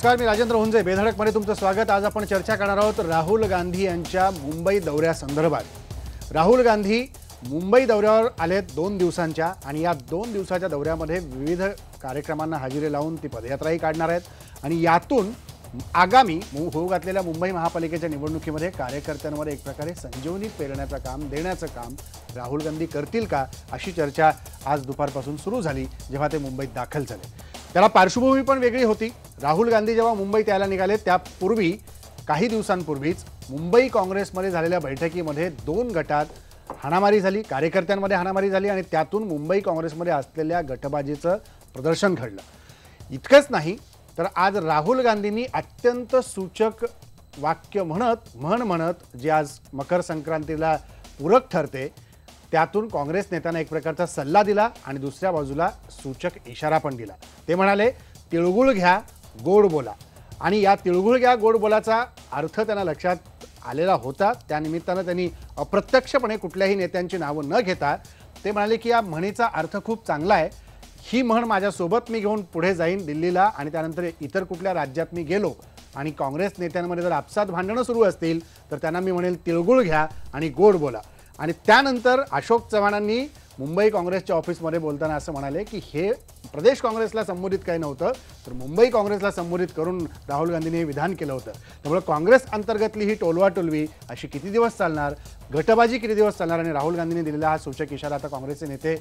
नमस्कार, मी राजेंद्र हुंजे. बेधडकमध्ये तुमचं स्वागत. आज आपण चर्चा करणार आहोत राहुल गांधी यांच्या मुंबई दौऱ्यासंदर्भात. राहुल गांधी मुंबई दौऱ्यावर आलेत 2 दिवसांच्या, आणि या 2 दिवसाच्या दौऱ्यामध्ये विविध कार्यक्रमांना हजेरी लावून ती पदयात्राही काढणार आहेत. आणि यातून आगामी होऊ घातलेल्या मुंबई महापालिकेच्या निवडणुकीमध्ये कार्यकर्त्यांमध्ये एक प्रकारे संजीवनी पेरण्याचं काम, देण्याचं काम राहुल गांधी करतील का, अशी चर्चा आज दुपारपासून सुरू झाली जेव्हा ते मुंबईत दाखल झाले. त्याला पार्श्वभूमी पण वेगळी होती. राहुल गांधी जेव्हा मुंबईत यायला निघाले त्यापूर्वी काही दिवसांपूर्वीच मुंबई काँग्रेसमध्ये झालेल्या बैठकीमध्ये 2 गटात हाणामारी झाली, कार्यकर्त्यांमध्ये हाणामारी झाली, आणि त्यातून मुंबई काँग्रेसमध्ये असलेल्या गटबाजीचं प्रदर्शन घडलं. इतकंच नाही तर आज राहुल गांधींनी अत्यंत सूचक वाक्य म्हणत जे आज मकर संक्रांतीला पूरक ठरते, त्यातून काँग्रेस नेत्यांना एक प्रकारचा सल्ला दिला आणि दुसऱ्या बाजूला सूचक इशारा पण दिला. ते म्हणाले, तिळगुळ घ्या, गोड बोला. आणि या तिळगुळ घ्या, गोड बोलाचा अर्थ त्यांना लक्षात आलेला होता. त्यानिमित्तानं त्यांनी अप्रत्यक्षपणे कुठल्याही नेत्यांची नावं न घेता ते म्हणाले की या म्हणीचा अर्थ खूप चांगला आहे. ही म्हण माझ्यासोबत मी घेऊन पुढे जाईन दिल्लीला, आणि त्यानंतर इतर कुठल्या राज्यात मी गेलो आणि काँग्रेस नेत्यांमध्ये जर आपसात भांडणं सुरू असतील तर त्यांना मी म्हणेल, तिळगुळ घ्या आणि गोड बोला. आणि त्यानंतर अशोक चव्हाणांनी मुंबई काँग्रेसच्या ऑफिसमध्ये बोलताना असं म्हणाले की हे प्रदेश काँग्रेसला संबोधित काही नव्हतं, तर मुंबई काँग्रेसला संबोधित करून राहुल गांधींनी हे विधान केलं होतं. त्यामुळे काँग्रेस अंतर्गतली ही टोलवाटोलवी अशी किती दिवस चालणार, गटबाजी किती दिवस चालणार, आणि राहुल गांधींनी दिलेला हा सूचक इशारा आता काँग्रेसचे नेते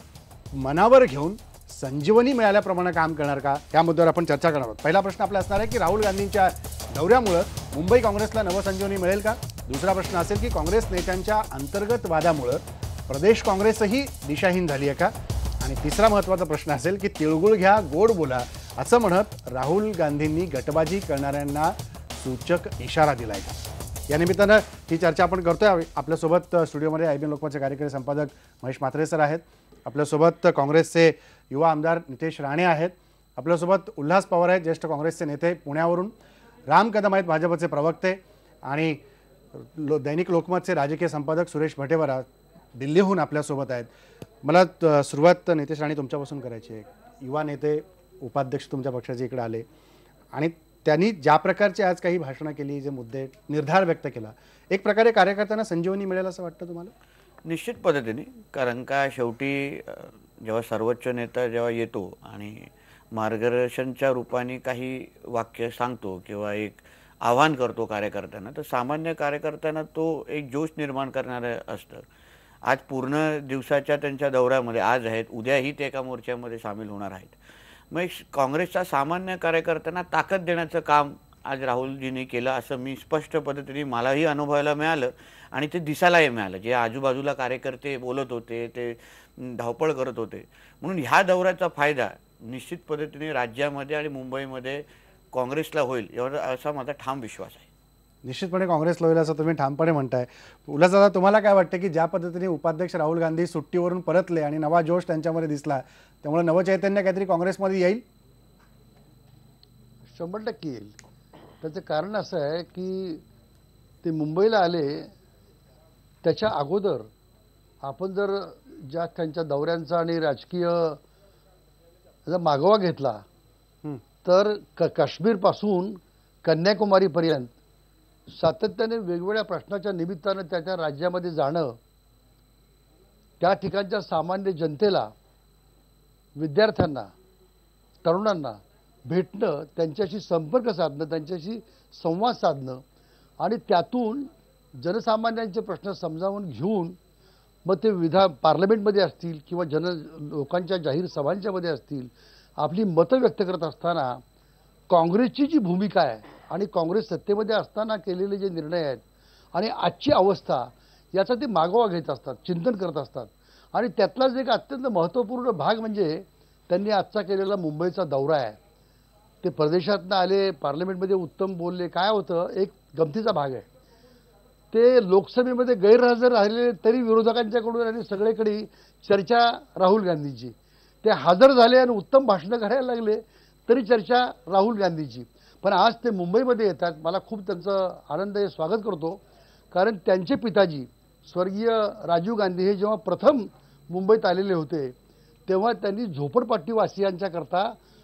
मनावर घेऊन संजीवनी मिळाल्याप्रमाणे काम करणार का, या मुद्द्यावर आपण चर्चा करणार आहोत. पहिला प्रश्न आपला असणार आहे की राहुल गांधींच्या दौऱ्यामुळे मुंबई काँग्रेसला नवसंजीवनी मिळेल का. दुसरा प्रश्न असेल की काँग्रेस नेत्यांच्या अंतर्गत वादामुळे प्रदेश काँग्रेसही दिशाहीन झाली आहे का. आणि तिसरा महत्त्वाचा प्रश्न असेल की तिळगुळ घ्या, गोड बोला असं म्हणत राहुल गांधींनी गटबाजी करणाऱ्यांना सूचक इशारा दिला आहे का. या निमित्तानं ही चर्चा आपण करतोय. आपल्यासोबत स्टुडिओमध्ये IBN लोकमतचे कार्यकारी संपादक महेश म्हात्रे सर आहेत. आपल्यासोबत काँग्रेसचे युवा आमदार नितेश राणे आहेत. आपल्यासोबत उल्हास पवार आहेत, ज्येष्ठ काँग्रेसचे नेते पुण्यावरून. राम कदम आहेत, भाजपचे प्रवक्ते. आणि दैनिक लोकमतचे राजकीय संपादक सुरेश भटेवरा दिल्लीहून आपल्यासोबत आहेत. मला सुरुवात नितेश राणे तुमच्यापासून करायची आहे. युवा नेते, उपाध्यक्ष तुमच्या पक्षाचे इकडे आले आणि त्यांनी ज्या प्रकारचे आज काही भाषणं केली, जे मुद्दे निर्धार व्यक्त केला, एक प्रकारे कार्यकर्त्यांना संजीवनी मिळेल असं वाटतं तुम्हाला? निश्चित पद्धतीने. कारण का शेवटी जेव्हा सर्वोच्च नेता जेव्हा येतो आणि मार्गदर्शनच्या रूपाने काही वाक्य सांगतो किंवा एक आवाहन करतो कार्यकर्त्यांना, तर सामान्य कार्यकर्त्यांना तो एक जोश निर्माण करणारं असतं. आज पूर्ण दिवसाच्या त्यांच्या दौऱ्यामध्ये आज आहेत, उद्याही ते एका मोर्चामध्ये सामील होणार आहेत. मग काँग्रेसच्या सामान्य कार्यकर्त्यांना ताकद देण्याचं काम आज राहुलजींनी केलं, असं मी स्पष्ट पद्धतीने मलाही अनुभवायला मिळालं आणि ते दिसायलाही मिळालं. जे आजूबाजूला कार्यकर्ते बोलत होते, ते धावपळ करत होते. म्हणून ह्या दौऱ्याचा फायदा निश्चित पद्धतीने राज्यामध्ये आणि मुंबईमध्ये काँग्रेसला होईल, एवढा असा माझा ठाम विश्वास आहे. निश्चितपणे काँग्रेसला होईल असं तुम्ही ठामपणे म्हणताय. उल्हास दादा, तुम्हाला काय वाटतं की ज्या पद्धतीने उपाध्यक्ष राहुल गांधी सुट्टीवरून परतले आणि नवा जोश त्यांच्यामध्ये दिसला, त्यामुळे नवचैतन्य काहीतरी काँग्रेसमध्ये येईल? 100% येईल. त्याचं कारण असं आहे की ते मुंबईला आले त्याच्या अगोदर आपण जर ज्या त्यांच्या दौऱ्यांचा आणि राजकीय मागोवा घेतला तर काश्मीरपासून कन्याकुमारीपर्यंत सातत्याने वेगवेगळ्या प्रश्नाच्या निमित्तानं त्याच्या राज्यामध्ये जाणं, त्या ठिकाणच्या सामान्य जनतेला, विद्यार्थ्यांना, तरुणांना भेटणं, त्यांच्याशी संपर्क साधणं, त्यांच्याशी संवाद साधणं आणि त्यातून जनसामान्यांचे प्रश्न समजावून घेऊन मग ते पार्लमेंटमध्ये असतील किंवा लोकांच्या जाहीर सभांच्या मध्ये असतील, आपली मतं व्यक्त करत असताना काँग्रेसची जी भूमिका आहे आणि काँग्रेस सत्तेमध्ये असताना केलेले जे निर्णय आहेत आणि आजची अवस्था, याचा ते मागोवा घेत असतात, चिंतन करत असतात. आणि त्यातलाच एक अत्यंत महत्त्वपूर्ण भाग म्हणजे त्यांनी आजचा केलेला मुंबईचा दौरा आहे. ते परदेशातनं आले, पार्लमेंटमध्ये उत्तम बोलले. काय होतं, एक गमतीचा भाग आहे, ते लोकसभेमध्ये गैरहजर राहिले तरी विरोधकांच्याकडून आणि सगळीकडे चर्चा राहुल गांधीची. ते हजर झाले आणि उत्तम भाषणं करायला लागले तरी चर्चा राहुल गांधीची. पण आज ते मुंबईमध्ये येतात, मला खूप त्यांचं आनंद आहे, स्वागत करतो. कारण त्यांचे पिताजी स्वर्गीय राजीव गांधी हे जेव्हा प्रथम मुंबईत आलेले होते तेव्हा त्यांनी झोपडपट्टीवासियांच्या करता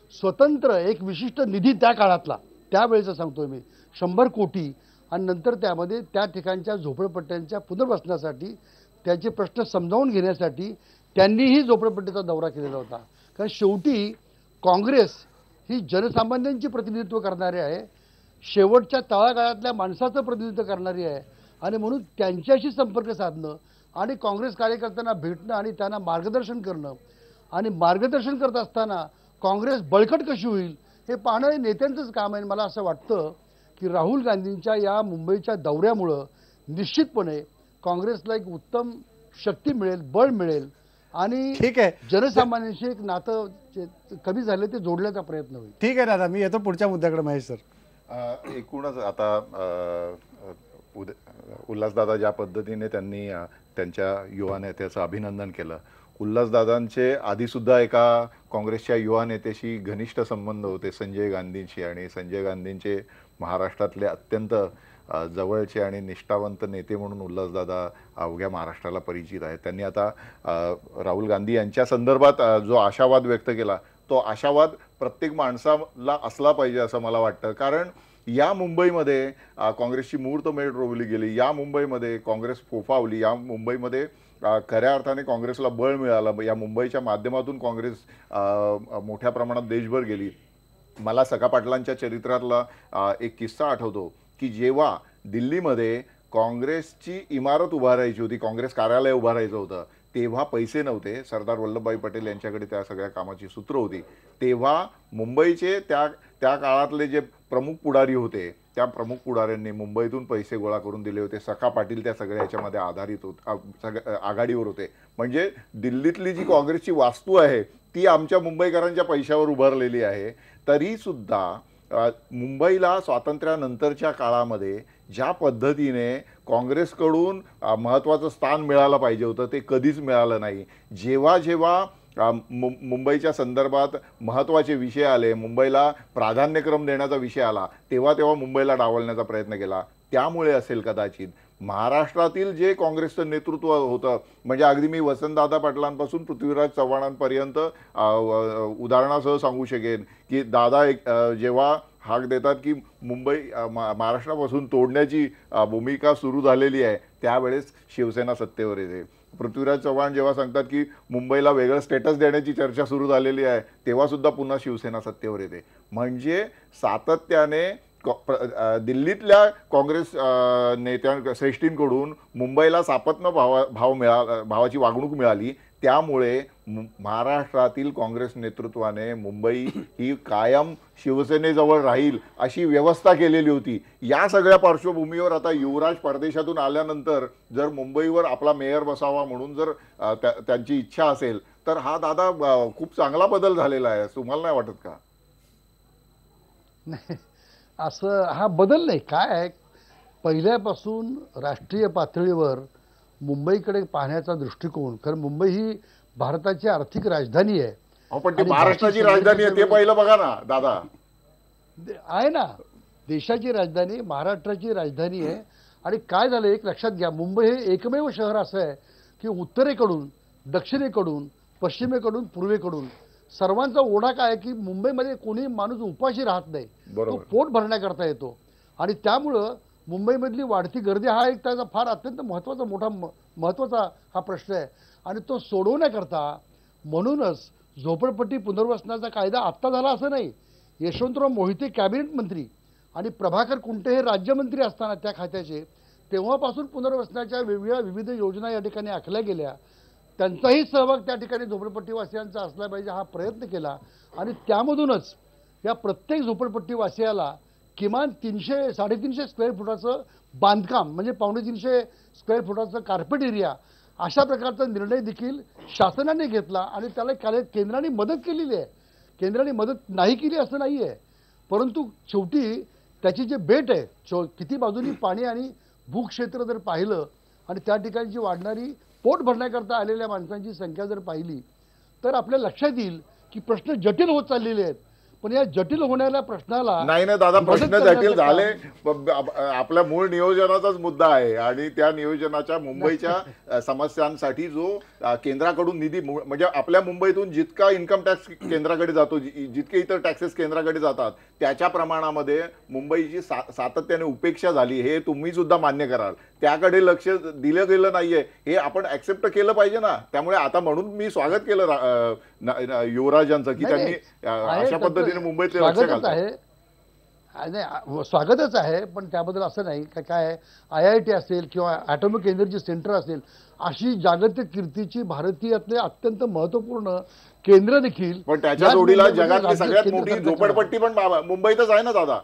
स्वतंत्र एक विशिष्ट निधी त्या काळातला त्यावेळेचा सांगतोय मी 100 कोटी आणि नंतर त्यामध्ये त्या ठिकाणच्या झोपडपट्ट्यांच्या पुनर्वसनासाठी त्याचे प्रश्न समजावून घेण्यासाठी त्यांनीही झोपडपट्टीचा दौरा केलेला होता. कारण शेवटी काँग्रेस ही जनसामान्यांची प्रतिनिधित्व करणारी आहे, शेवटच्या तळागाळातल्या माणसाचं प्रतिनिधित्व करणारी आहे आणि म्हणून त्यांच्याशी संपर्क साधणं आणि काँग्रेस कार्यकर्त्यांना भेटणं आणि त्यांना मार्गदर्शन करणं आणि मार्गदर्शन करत असताना काँग्रेस बळकट कशी होईल हे पाहणं हे नेत्यांचंच काम आहे. मला असं वाटतं की राहुल गांधींच्या या मुंबईच्या दौऱ्यामुळं निश्चितपणे काँग्रेसला एक उत्तम शक्ती मिळेल, बळ मिळेल आणि ठीक आहे. जनसामान्यांशी एक नातं जे कमी झाले ते जोडण्याचा प्रयत्न होईल. ठीक आहे दादा, मी येतो पुढच्या मुद्द्याकडे. महेश सर, एकूणच आता उल्हासदादा ज्या पद्धतीने त्यांनी त्यांच्या युवा नेत्याचं अभिनंदन केलं. उल्हासदादांचे आधीसुद्धा एका काँग्रेसच्या युवा नेत्याशी घनिष्ठ संबंध होते, संजय गांधींशी, आणि संजय गांधींचे महाराष्ट्रातले अत्यंत जवळचे आणि निष्ठावंत नेते म्हणून उल्हासदादा अवघ्या महाराष्ट्राला परिचित आहेत. त्यांनी आता राहुल गांधी यांच्या संदर्भात जो आशावाद व्यक्त केला तो आशावाद प्रत्येक माणसाला असला पाहिजे असं मला वाटतं. कारण या मुंबईमध्ये काँग्रेसची मुहूर्तमेढ रोवली गेली, या मुंबईमध्ये काँग्रेस फोफावली, या मुंबईमध्ये खऱ्या अर्थाने काँग्रेसला बळ मिळालं, या मुंबईच्या माध्यमातून काँग्रेस मोठ्या प्रमाणात देशभर गेली. मला सखा पाटलांच्या चरित्रातला एक किस्सा आठवतो की जेव्हा दिल्लीमध्ये काँग्रेसची इमारत उभारायची होती, काँग्रेस कार्यालय उभारायचं होतं, तेव्हा पैसे नव्हते. सरदार वल्लभभाई पटेल यांच्याकडे त्या सगळ्या कामाची सूत्र होती. तेव्हा मुंबईचे त्या काळातले जे प्रमुख पुढारी होते त्या प्रमुख पुढाऱ्यांनी मुंबईतून पैसे गोळा करून दिले होते. सखा पाटील त्या सगळ्या ह्याच्यामध्ये आधारित आघाडीवर होते. म्हणजे दिल्लीतली जी काँग्रेसची वास्तू आहे ती आमच्या मुंबईकरांच्या पैशावर उभारलेली आहे. तरीसुद्धा मुंबईला स्वातंत्र्यानंतरच्या काळामध्ये ज्या पद्धतीने काँग्रेसकडून महत्त्वाचं स्थान मिळालं पाहिजे होतं ते कधीच मिळालं नाही. जेव्हा जेव्हा मुंबईच्या संदर्भात महत्त्वाचे विषय आले, मुंबईला प्राधान्यक्रम देण्याचा विषय आला, तेव्हा तेव्हा मुंबईला डावलण्याचा प्रयत्न केला. त्यामुळे असेल कदाचित महाराष्ट्रातील जे काँग्रेसचं नेतृत्व होतं, म्हणजे अगदी मी वसंतदादा पाटलांपासून पृथ्वीराज चव्हाणांपर्यंत उदाहरणासह सांगू शकेन की दादा जेव्हा हाक देतात की मुंबई महाराष्ट्रापासून तोडण्याची भूमिका सुरू झालेली आहे त्यावेळेस शिवसेना सत्तेवर येते. पृथ्वीराज चव्हाण जेव्हा सांगतात की मुंबईला वेगळं स्टेटस देण्याची चर्चा सुरू झालेली आहे तेव्हा सुद्धा पुन्हा शिवसेना सत्तेवर येते. म्हणजे सातत्याने दिल्लीतल्या काँग्रेस श्रेष्ठींकडून मुंबईला सापत्न भावाची वागणूक मिळाली. त्यामुळे महाराष्ट्रातील काँग्रेस नेतृत्वाने मुंबई ही कायम शिवसेनेजवळ राहील अशी व्यवस्था केलेली होती. या सगळ्या पार्श्वभूमीवर आता युवराज परदेशातून आल्यानंतर जर मुंबईवर आपला मेयर बसावा म्हणून जर त्यांची इच्छा असेल तर हा दादा खूप चांगला बदल झालेला आहे. तुम्हाला नाही वाटत का? नाही, असं हा बदल नाही. काय आहे, पहिल्यापासून राष्ट्रीय पातळीवर मुंबईकडे पाहण्याचा दृष्टिकोन, कारण मुंबई ही भारताची आर्थिक राजधानी आहे. पण ती महाराष्ट्राची राजधानी आहे ते पहिलं बघा ना दादा. आहे ना, देशाची राजधानी महाराष्ट्राची राजधानी आहे. आणि काय झालं एक लक्षात घ्या, मुंबई हे एकमेव शहर असं आहे की उत्तरेकडून, दक्षिणेकडून, पश्चिमेकडून, पूर्वेकडून सर्वांचा ओढा काय आहे की मुंबईमध्ये कोणी माणूस उपाशी राहत नाही, तो पोट भरण्याकरता येतो. आणि त्यामुळं मुंबईमधली वाढती गर्दी हा एक त्याचा फार अत्यंत महत्त्वाचा हा प्रश्न आहे. आणि तो सोडवण्याकरता म्हणूनच झोपडपट्टी पुनर्वसनाचा कायदा आत्ता झाला असं नाही. यशवंतराव मोहिते कॅबिनेट मंत्री आणि प्रभाकर कुंटे हे राज्यमंत्री असताना त्या खात्याचे तेव्हापासून पुनर्वसनाच्या वेगवेगळ्या विविध योजना या ठिकाणी आखल्या गेल्या. त्यांचाही सहभाग त्या ठिकाणी झोपडपट्टीवासियांचा असला पाहिजे हा प्रयत्न केला. आणि त्यामधूनच या प्रत्येक झोपडपट्टीवासियाला किमान 300-350 स्क्वेअर फुटाचं बांधकाम, म्हणजे 350 स्क्वेअर फुटाचं कार्पेट एरिया, अशा प्रकारचा निर्णय देखील शासनाने घेतला. आणि त्याला केंद्राने मदत केलेली आहे. केंद्राने मदत नाही केली असं नाही आहे, परंतु शेवटी त्याची जे बेट आहे, किती बाजूनी पाणी आणि भूक्षेत्र जर पाहिलं आणि त्या ठिकाणची वाढणारी पोट भरण्याकरता आलेल्या माणसांची संख्या जर पाहिली तर आपल्या लक्षात येईल की प्रश्न जटिल होत चाललेले आहेत. पण या जटिल होणाऱ्या प्रश्नाला नाही ना दादा, मदत प्रश्न करण्याचं जटिल झाले. काम- आपल्या मूळ नियोजनाचाच मुद्दा आहे आणि त्या नियोजनाच्या मुंबईच्या समस्यांसाठी जो केंद्राकडून निधी म्हणजे आपल्या मुंबईतून जितका इन्कम टॅक्स केंद्राकडे जातो, जितके इतर टॅक्सेस केंद्राकडे जातात, त्याच्या प्रमाणामध्ये मुंबईची सातत्याने उपेक्षा झाली, हे तुम्ही सुद्धा मान्य कराल. त्याकडे लक्ष दिलं गेलं नाहीये, हे आपण ऍक्सेप्ट केलं पाहिजे ना. त्यामुळे आता म्हणून मी स्वागत केलं युवराजांचं की त्यांनी अशा पद्धतीने मुंबईत लक्ष स्वागतच घालतात. आहे. स्वागतच आहे, पण त्याबद्दल असं नाही का काय IIT असेल किंवा ॲटॉमिक एनर्जी सेंटर असेल, अशी जागतिक कीर्तीची भारतीयातले अत्यंत महत्वपूर्ण केंद्र देखील पण त्याच्या याच जोडीला मुंबईमध्ये जगातली राज्य सगळ्यात केंद्र मोठी सरकारच्या झोपडपट्टी पण मुंबईतच आहे ना दादा.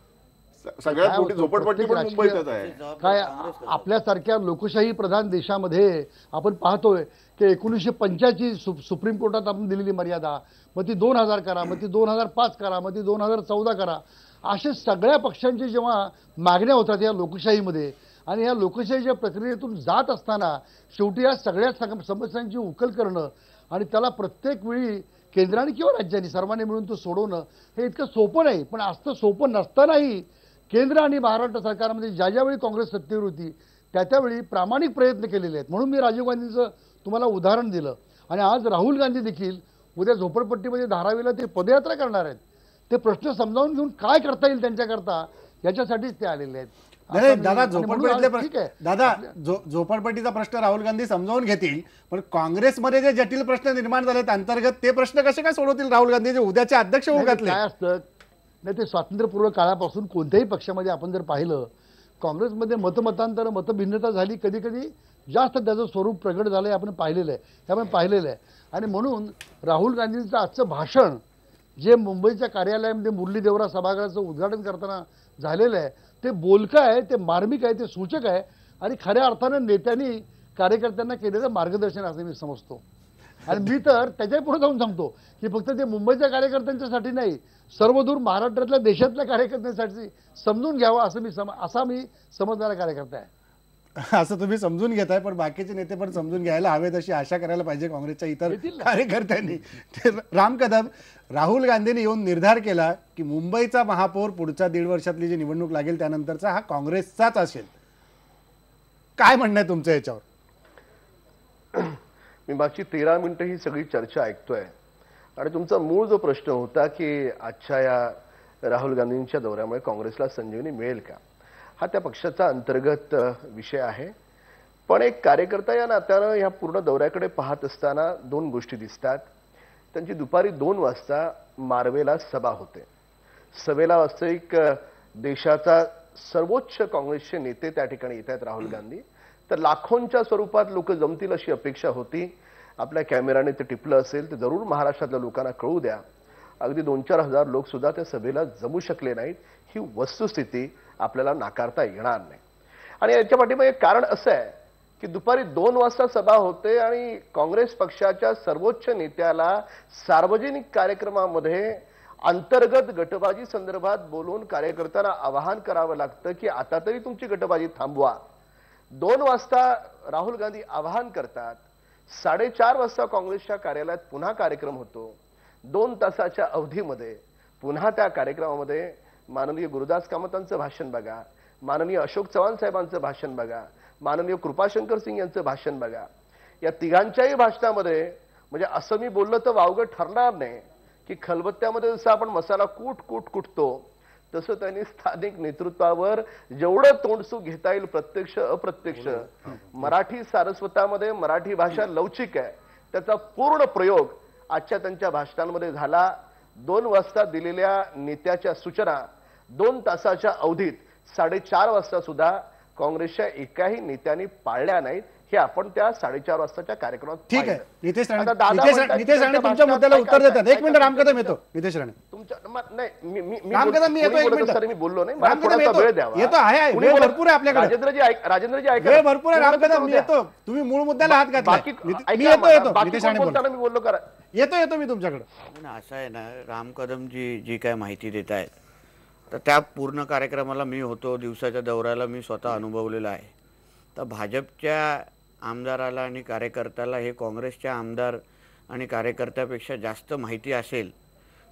सगळ्यात काय मोठी होतं, झोपडपट्टी पण प्रत्येक मुंबईतच आहे. काय आपल्यासारख्या लोकशाही प्रधान देशामध्ये आपण पाहतोय की 1985 सुप्रीम कोर्टात आपण दिलेली मर्यादा, मग ती 2000 करा, मग ती 2005 करा, मग ती 2014 करा, अशा सगळ्या पक्षांची जेव्हा मागण्या होतात या लोकशाहीमध्ये, आणि या लोकशाहीच्या प्रक्रियेतून जात असताना शेवटी या सगळ्या समस्यांची उकल करणं आणि त्याला प्रत्येक वेळी केंद्राने किंवा राज्यांनी सर्वांनी मिळून तो सोडवणं हे इतकं सोपं नाही. पण असं सोपं नसतानाही केंद्र आणि महाराष्ट्र सरकारमध्ये ज्या ज्यावेळी काँग्रेस सत्तेवर होती त्यावेळी प्रामाणिक प्रयत्न केलेले आहेत. म्हणून मी राजीव गांधींचं तुम्हाला उदाहरण दिलं. आणि आज राहुल गांधी देखील उद्या झोपडपट्टीमध्ये धारावीला ते पदयात्रा करणार आहेत. ते प्रश्न समजावून घेऊन काय करता येईल त्यांच्याकरता याच्यासाठीच ते आलेले आहेत. नाही असं दादा, मी- आणि म्हणून झोपडपट्टीतले आज ठीक प्रश्न आहे. दादा, झोपडपट्टीचा प्रश्न राहुल गांधी समजावून घेतील, पण काँग्रेसमध्ये जे जटिल प्रश्न निर्माण झालेत अंतर्गत, ते प्रश्न कसे काय सोडवतील राहुल गांधी जे उद्याचे अध्यक्ष होऊ नाही, घातले? काय असतं नाही, ते स्वातंत्र्यपूर्व काळापासून कोणत्याही पक्षामध्ये आपण जर पाहिलं, काँग्रेसमध्ये मतमतांतर मतभिन्नता झाली, कधी कधी जास्त त्याचं स्वरूप प्रगट झालंय, आपण पाहिलेलं आहे, हे आपण पाहिलेलं आहे. आणि म्हणून राहुल गांधींचं आजचं भाषण जे मुंबईच्या कार्यालयामध्ये मुरली देवरा सभागृहाचं उद्घाटन करताना झालेलं आहे, ते बोलकं आहे, ते मार्मिक आहे, ते सूचक आहे आणि खऱ्या अर्थानं नेत्यांनी कार्यकर्त्यांना केलेलं मार्गदर्शन असं मी समजतो. आणि मी तर त्याच्या पुढे जाऊन सांगतो की फक्त ते मुंबईच्या कार्यकर्त्यांच्यासाठी नाही, सर्वदूर महाराष्ट्रातल्या देशातल्या कार्यकर्त्यांसाठी समजून घ्यावं असं मी समजणारा कार्यकर्ता आहे. असं तुम्ही समजून घेताय, पण बाकीचे नेते पण समजून घ्यायला हवेत अशी आशा करायला पाहिजे काँग्रेसच्या इतर कार्यकर्त्यांनी. राम कदम, राहुल गांधींनी येऊन निर्धार केला की मुंबईचा महापौर पुढच्या 1.5 वर्षातली जी निवडणूक लागेल त्यानंतरचा हा काँग्रेसचाच असेल. काय म्हणणं आहे तुमचं याच्यावर? मी मागची 13 मिनिटं ही सगळी चर्चा ऐकतोय आणि तुमचा मूळ जो प्रश्न होता की आजच्या या राहुल गांधींच्या दौऱ्यामुळे काँग्रेसला संजीवनी मिळेल का, हा त्या पक्षाचा अंतर्गत विषय आहे. पण एक कार्यकर्ता या नात्यानं ह्या पूर्ण दौऱ्याकडे पाहत असताना 2 गोष्टी दिसतात. त्यांची दुपारी 2 वाजता मारवेला सभा होते. सभेला वास्तविक देशाचा सर्वोच्च काँग्रेसचे नेते त्या ठिकाणी येत आहेत, राहुल गांधी. तर लाखोंच्या स्वरूपात लोक जमतील अशी अपेक्षा होती. आपल्या कॅमेराने ते टिपलं असेल तर जरूर महाराष्ट्रातल्या लोकांना कळू द्या. अगदी 2-4 हजार लोक सुद्धा त्या सभेला जमू शकले नाहीत. ही वस्तुस्थिती आपल्याला नाकारता येणार नाही. आणि याच्या पाठीमागे एक कारण असं आहे की दुपारी 2 वाजता सभा होते आणि काँग्रेस पक्षाच्या सर्वोच्च नेत्याला सार्वजनिक कार्यक्रमामध्ये अंतर्गत गटबाजी संदर्भात बोलून कार्यकर्त्यांना आवाहन करावं लागतं की आता तरी तुमची गटबाजी थांबवा. 2 वाजता राहुल गांधी आवाहन करतात. 4:30 वाजता काँग्रेसच्या कार्यालयात पुन्हा कार्यक्रम होतो. 2 तासाच्या अवधीमध्ये पुन्हा त्या कार्यक्रमामध्ये माननीय गुरुदास कामतांचं भाषण बघा, माननीय अशोक चव्हाण साहेबांचं भाषण बघा, माननीय कृपाशंकर सिंग यांचं भाषण बघा. या तिघांच्याही भाषणामध्ये म्हणजे असं मी बोललं तर वावगं ठरणार नाही की खलबत्त्यामध्ये जसं आपण मसाला कुटतो तसं त्यांनी स्थानिक नेतृत्वावर जेवढं तोंडसू घेता येईल प्रत्यक्ष अप्रत्यक्ष, मराठी सारस्वतामध्ये मराठी भाषा लवचिक आहे त्याचा पूर्ण प्रयोग आजच्या त्यांच्या भाषणांमध्ये झाला. 2 वाजता दिलेल्या नेत्याच्या सूचना 2 तासाच्या अवधीत 4:30 वाजता सुद्धा काँग्रेसच्या एकाही नेत्यांनी पाळल्या नाहीत. हे आपण त्या 4:30 वाजताच्या कार्यक्रमात ठीक आहे. नितेश राणे, आता दादा नितेश म्हणतात की नितेश राणे त्यांच्या तुमच्या मुद्द्याला भाषणात उत्तर काय- देतात. काय- एक मिनिट काय- रामकदम येतो. नितेश राणे, तुमच्या नाही मी रामकदम मी येतो, कोणी एक बोलत मिनिट. असताना मी बोललो नाही. मला रामकदम थोडासा येतो. वेळ द्यावा. येतो, आहे, कोणी वेळ बोलत- भरपूर आहे आपल्याकडे. राजेंद्रजी ऐका वेळ भरपूर आहे. पूर्ण रामकदम करू मी द्या. येतो. तुम्ही मूळ मुद्द्याला हात घातला. बाकी मी ऐका येतो. मला, बाकी नितेश कोण राणे बोला. बोलताना मी बोललो करा. येतो मी तुमच्याकडे. पण असं आहे ना, राम कदमजी जी काय माहिती देत आहेत तर त्या पूर्ण कार्यक्रमाला मी होतो, दिवसाच्या दौऱ्याला मी स्वतः अनुभवलेलं आहे. तर भाजपच्या आमदाराला आणि कार्यकर्त्याला हे काँग्रेसच्या आमदार आणि कार्यकर्त्यापेक्षा जास्त माहिती असेल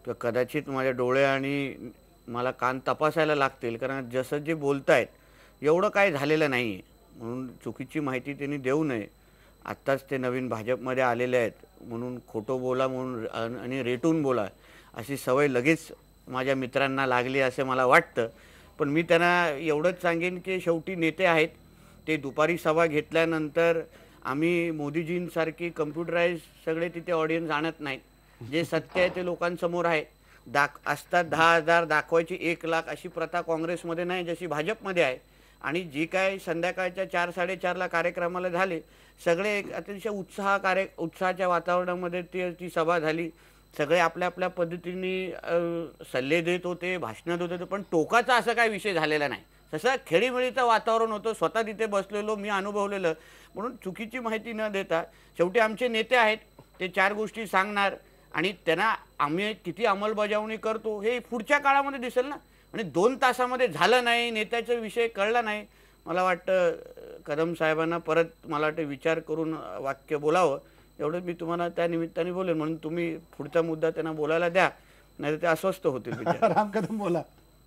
किंवा कदाचित माझे डोळे आणि मला कान तपासायला लागतील, कारण जसं जे बोलतायत एवढं काय झालेलं नाही आहे, म्हणून चुकीची माहिती त्यांनी देऊ नये. आत्ताच ते नवीन भाजपमध्ये आलेले आहेत म्हणून खोटं बोला म्हणून आणि रेटून बोला अशी सवय लगेच माझ्या मित्रांना लागली असे मला वाटतं. पण मी त्यांना एवढंच सांगेन की शेवटी नेते आहेत, ते दुपारी सभा घेतल्यानंतर आम्ही मोदीजींसारखी कम्प्युटराईज सगळे तिथे ऑडियन्स आणत नाहीत. जे सत्य आहे ते लोकांसमोर आहे. असतात 10,000 दाखवायची 1,00,000 अशी प्रथा काँग्रेसमध्ये नाही जशी भाजपमध्ये आहे. आणि जी काय संध्याकाळच्या 4-4:30ला कार्यक्रमाला झाले सगळे एक अतिशय उत्साहाच्या वातावरणामध्ये ती सभा झाली. सगळे आपल्या आपल्या पद्धतीने सल्ले देत होते, भाषणं देत होते, पण टोकाचा असं काही विषय झालेला नाही. तसं खेळीमेळीचं वातावरण होतं. स्वतः तिथे बसलेलो, मी अनुभवलेलं. म्हणून चुकीची माहिती न देता शेवटी आमचे नेते आहेत, ते 4 गोष्टी सांगणार आणि त्यांना आम्ही किती अंमलबजावणी करतो हे पुढच्या काळामध्ये दिसेल ना. आणि 2 तासामध्ये झालं नाही, नेत्याचा विषय कळला नाही, मला वाटतं कदम साहेबांना परत मला वाटतं विचार करून वाक्य बोलावं. एवढं मी तुम्हाला त्या निमित्ताने बोलेन. म्हणून तुम्ही पुढचा मुद्दा त्यांना बोलायला द्या, नाहीतर ते अस्वस्थ होतील. राम कदम बोला.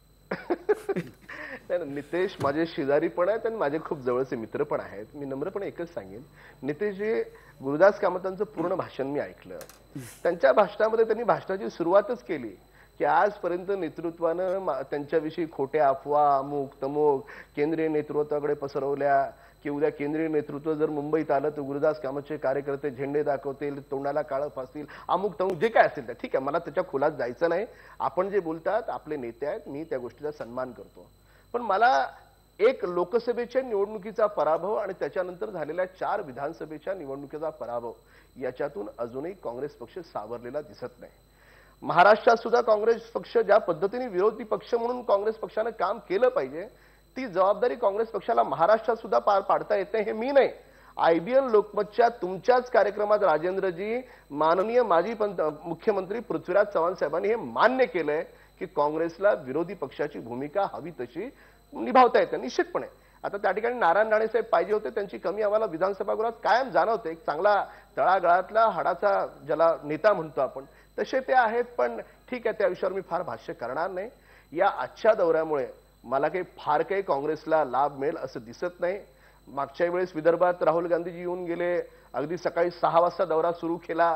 नितेश माझे शेजारी पण आहेत आणि माझे खूप जवळचे मित्र पण आहेत. मी नम्रपणे एकच सांगेन, नितेशजी गुरुदास कामतांचं पूर्ण भाषण मी ऐकलं. त्यांच्या भाषणामध्ये त्यांनी भाषणाची सुरुवातच केली की आजपर्यंत नेतृत्वानं त्यांच्याविषयी खोट्या अफवा, अमुक तमुक केंद्रीय नेतृत्वाकडे पसरवल्या की उद्या केंद्रीय नेतृत्व जर मुंबईत आलं तर गुरुदास कामतचे कार्यकर्ते झेंडे दाखवतील, तोंडाला काळं फासतील, अमुक तमुक जे काय असेल ते ठीक आहे. मला त्याच्या खोलात जायचं नाही. आपण जे बोलतात आपले नेते आहेत, मी त्या गोष्टीचा सन्मान करतो. पण मला एक लोकसभेच्या निवडणुकीचा पराभव आणि त्याच्यानंतर झालेल्या 4 विधानसभेच्या निवडणुकीचा पराभव याच्यातून अजूनही काँग्रेस पक्ष सावरलेला दिसत नाही. महाराष्ट्रात सुद्धा काँग्रेस पक्ष ज्या पद्धतीने विरोधी पक्ष म्हणून काँग्रेस पक्षाने काम केलं पाहिजे ती जबाबदारी काँग्रेस पक्षाला महाराष्ट्रात सुद्धा पार पाडता येत नाही. हे मी नाही, IBN लोकमतच्या तुमच्याच कार्यक्रमात राजेंद्रजी, माननीय माजी मुख्यमंत्री पृथ्वीराज चव्हाण साहेबांनी हे मान्य केलंय की काँग्रेसला विरोधी पक्षाची भूमिका हवी तशी निभावता येते निश्चितपणे. आता त्या ठिकाणी नारायण राणे साहेब पाहिजे होते, त्यांची कमी आम्हाला विधानसभागृहात कायम जाणवते. एक चांगला तळागाळातला हाडाचा ज्याला नेता म्हणतो आपण तसे ते आहेत. पण ठीक आहे, त्या विषयावर मी फार भाष्य करणार नाही. या आजच्या दौऱ्यामुळे मला फार काही काँग्रेसला लाभ मिळेल असं दिसत नाही. मागच्या वेळेस विदर्भात राहुल गांधीजी येऊन गेले, अगदी सकाळी 6 वाजता दौरा सुरू केला,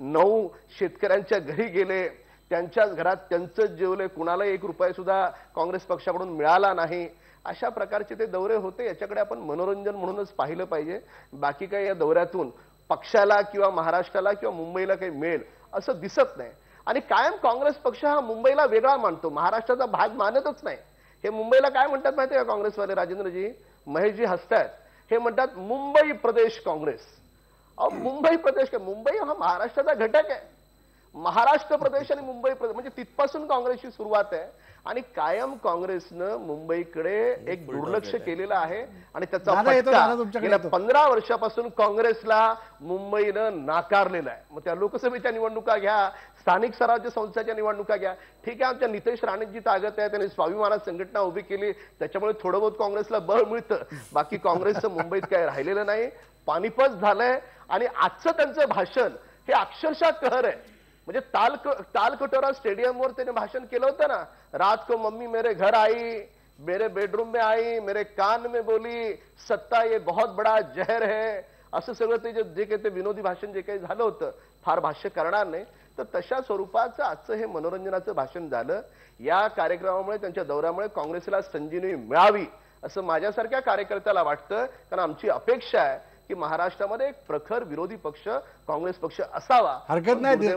9 शेतकऱ्यांच्या घरी गेले, त्यांच्याच घरात त्यांचंच जेवले, कुणाला 1 रुपया सुद्धा काँग्रेस पक्षाकडून मिळाला नाही. अशा प्रकारचे ते दौरे होते. याच्याकडे आपण मनोरंजन म्हणूनच पाहिलं पाहिजे. बाकी काही या दौऱ्यातून पक्षाला किंवा महाराष्ट्राला किंवा मुंबईला काही मिळेल असं दिसत नाही. आणि कायम काँग्रेस पक्ष हा मुंबईला वेगळा मानतो, महाराष्ट्राचा भाग मानतच नाही. हे मुंबईला काय म्हणतात माहिती आहे का काँग्रेसवाले, राजेंद्रजी, महेशजी हसतायत, हे म्हणतात मुंबई प्रदेश काँग्रेस. अहो मुंबई प्रदेश काय, मुंबई हा महाराष्ट्राचा घटक आहे. महाराष्ट्र प्रदेश आणि मुंबई प्रदेश म्हणजे तिथपासून काँग्रेसची सुरुवात आहे. आणि कायम काँग्रेसनं मुंबईकडे एक दुर्लक्ष केलेलं आहे आणि त्याचा फटका गेल्या 15 वर्षापासून काँग्रेसला मुंबईनं नाकारलेला आहे. मग त्या लोकसभेच्या निवडणुका घ्या, स्थानिक स्वराज्य संस्थांच्या निवडणुका घ्या, ठीक आहे, आमच्या नितेश राणेंची ताकद आहे, त्यांनी स्वाभिमानात संघटना उभी केली, त्याच्यामुळे थोडं बहुत काँग्रेसला बळ मिळतं. बाकी काँग्रेसचं मुंबईत काय राहिलेलं नाही. पानिपत झालंय. आणि आजचं त्यांचं भाषण हे अक्षरशः कहर आहे. म्हणजे तालकटोरा स्टेडियमवर त्याने भाषण केलं होतं ना, रात को मम्मी मेरे घर आई, मेरे बेडरूम में आई, मेरे कान में बोली, सत्ता ये बहुत बड़ा जहर है, असं सगळं ते जे काही ते विनोदी भाषण जे काही झालं होतं, फार भाष्य करणार नाही. तर तशा स्वरूपाचं आजचं हे मनोरंजनाचं भाषण झालं. या कार्यक्रमामुळे, त्यांच्या दौऱ्यामुळे काँग्रेसला संजीवनी मिळावी असं माझ्यासारख्या कार्यकर्त्याला वाटतं. कारण आमची अपेक्षा आहे की महाराष्ट्रामध्ये एक प्रखर विरोधी पक्ष काँग्रेस पक्ष असावा. हरकत नाही.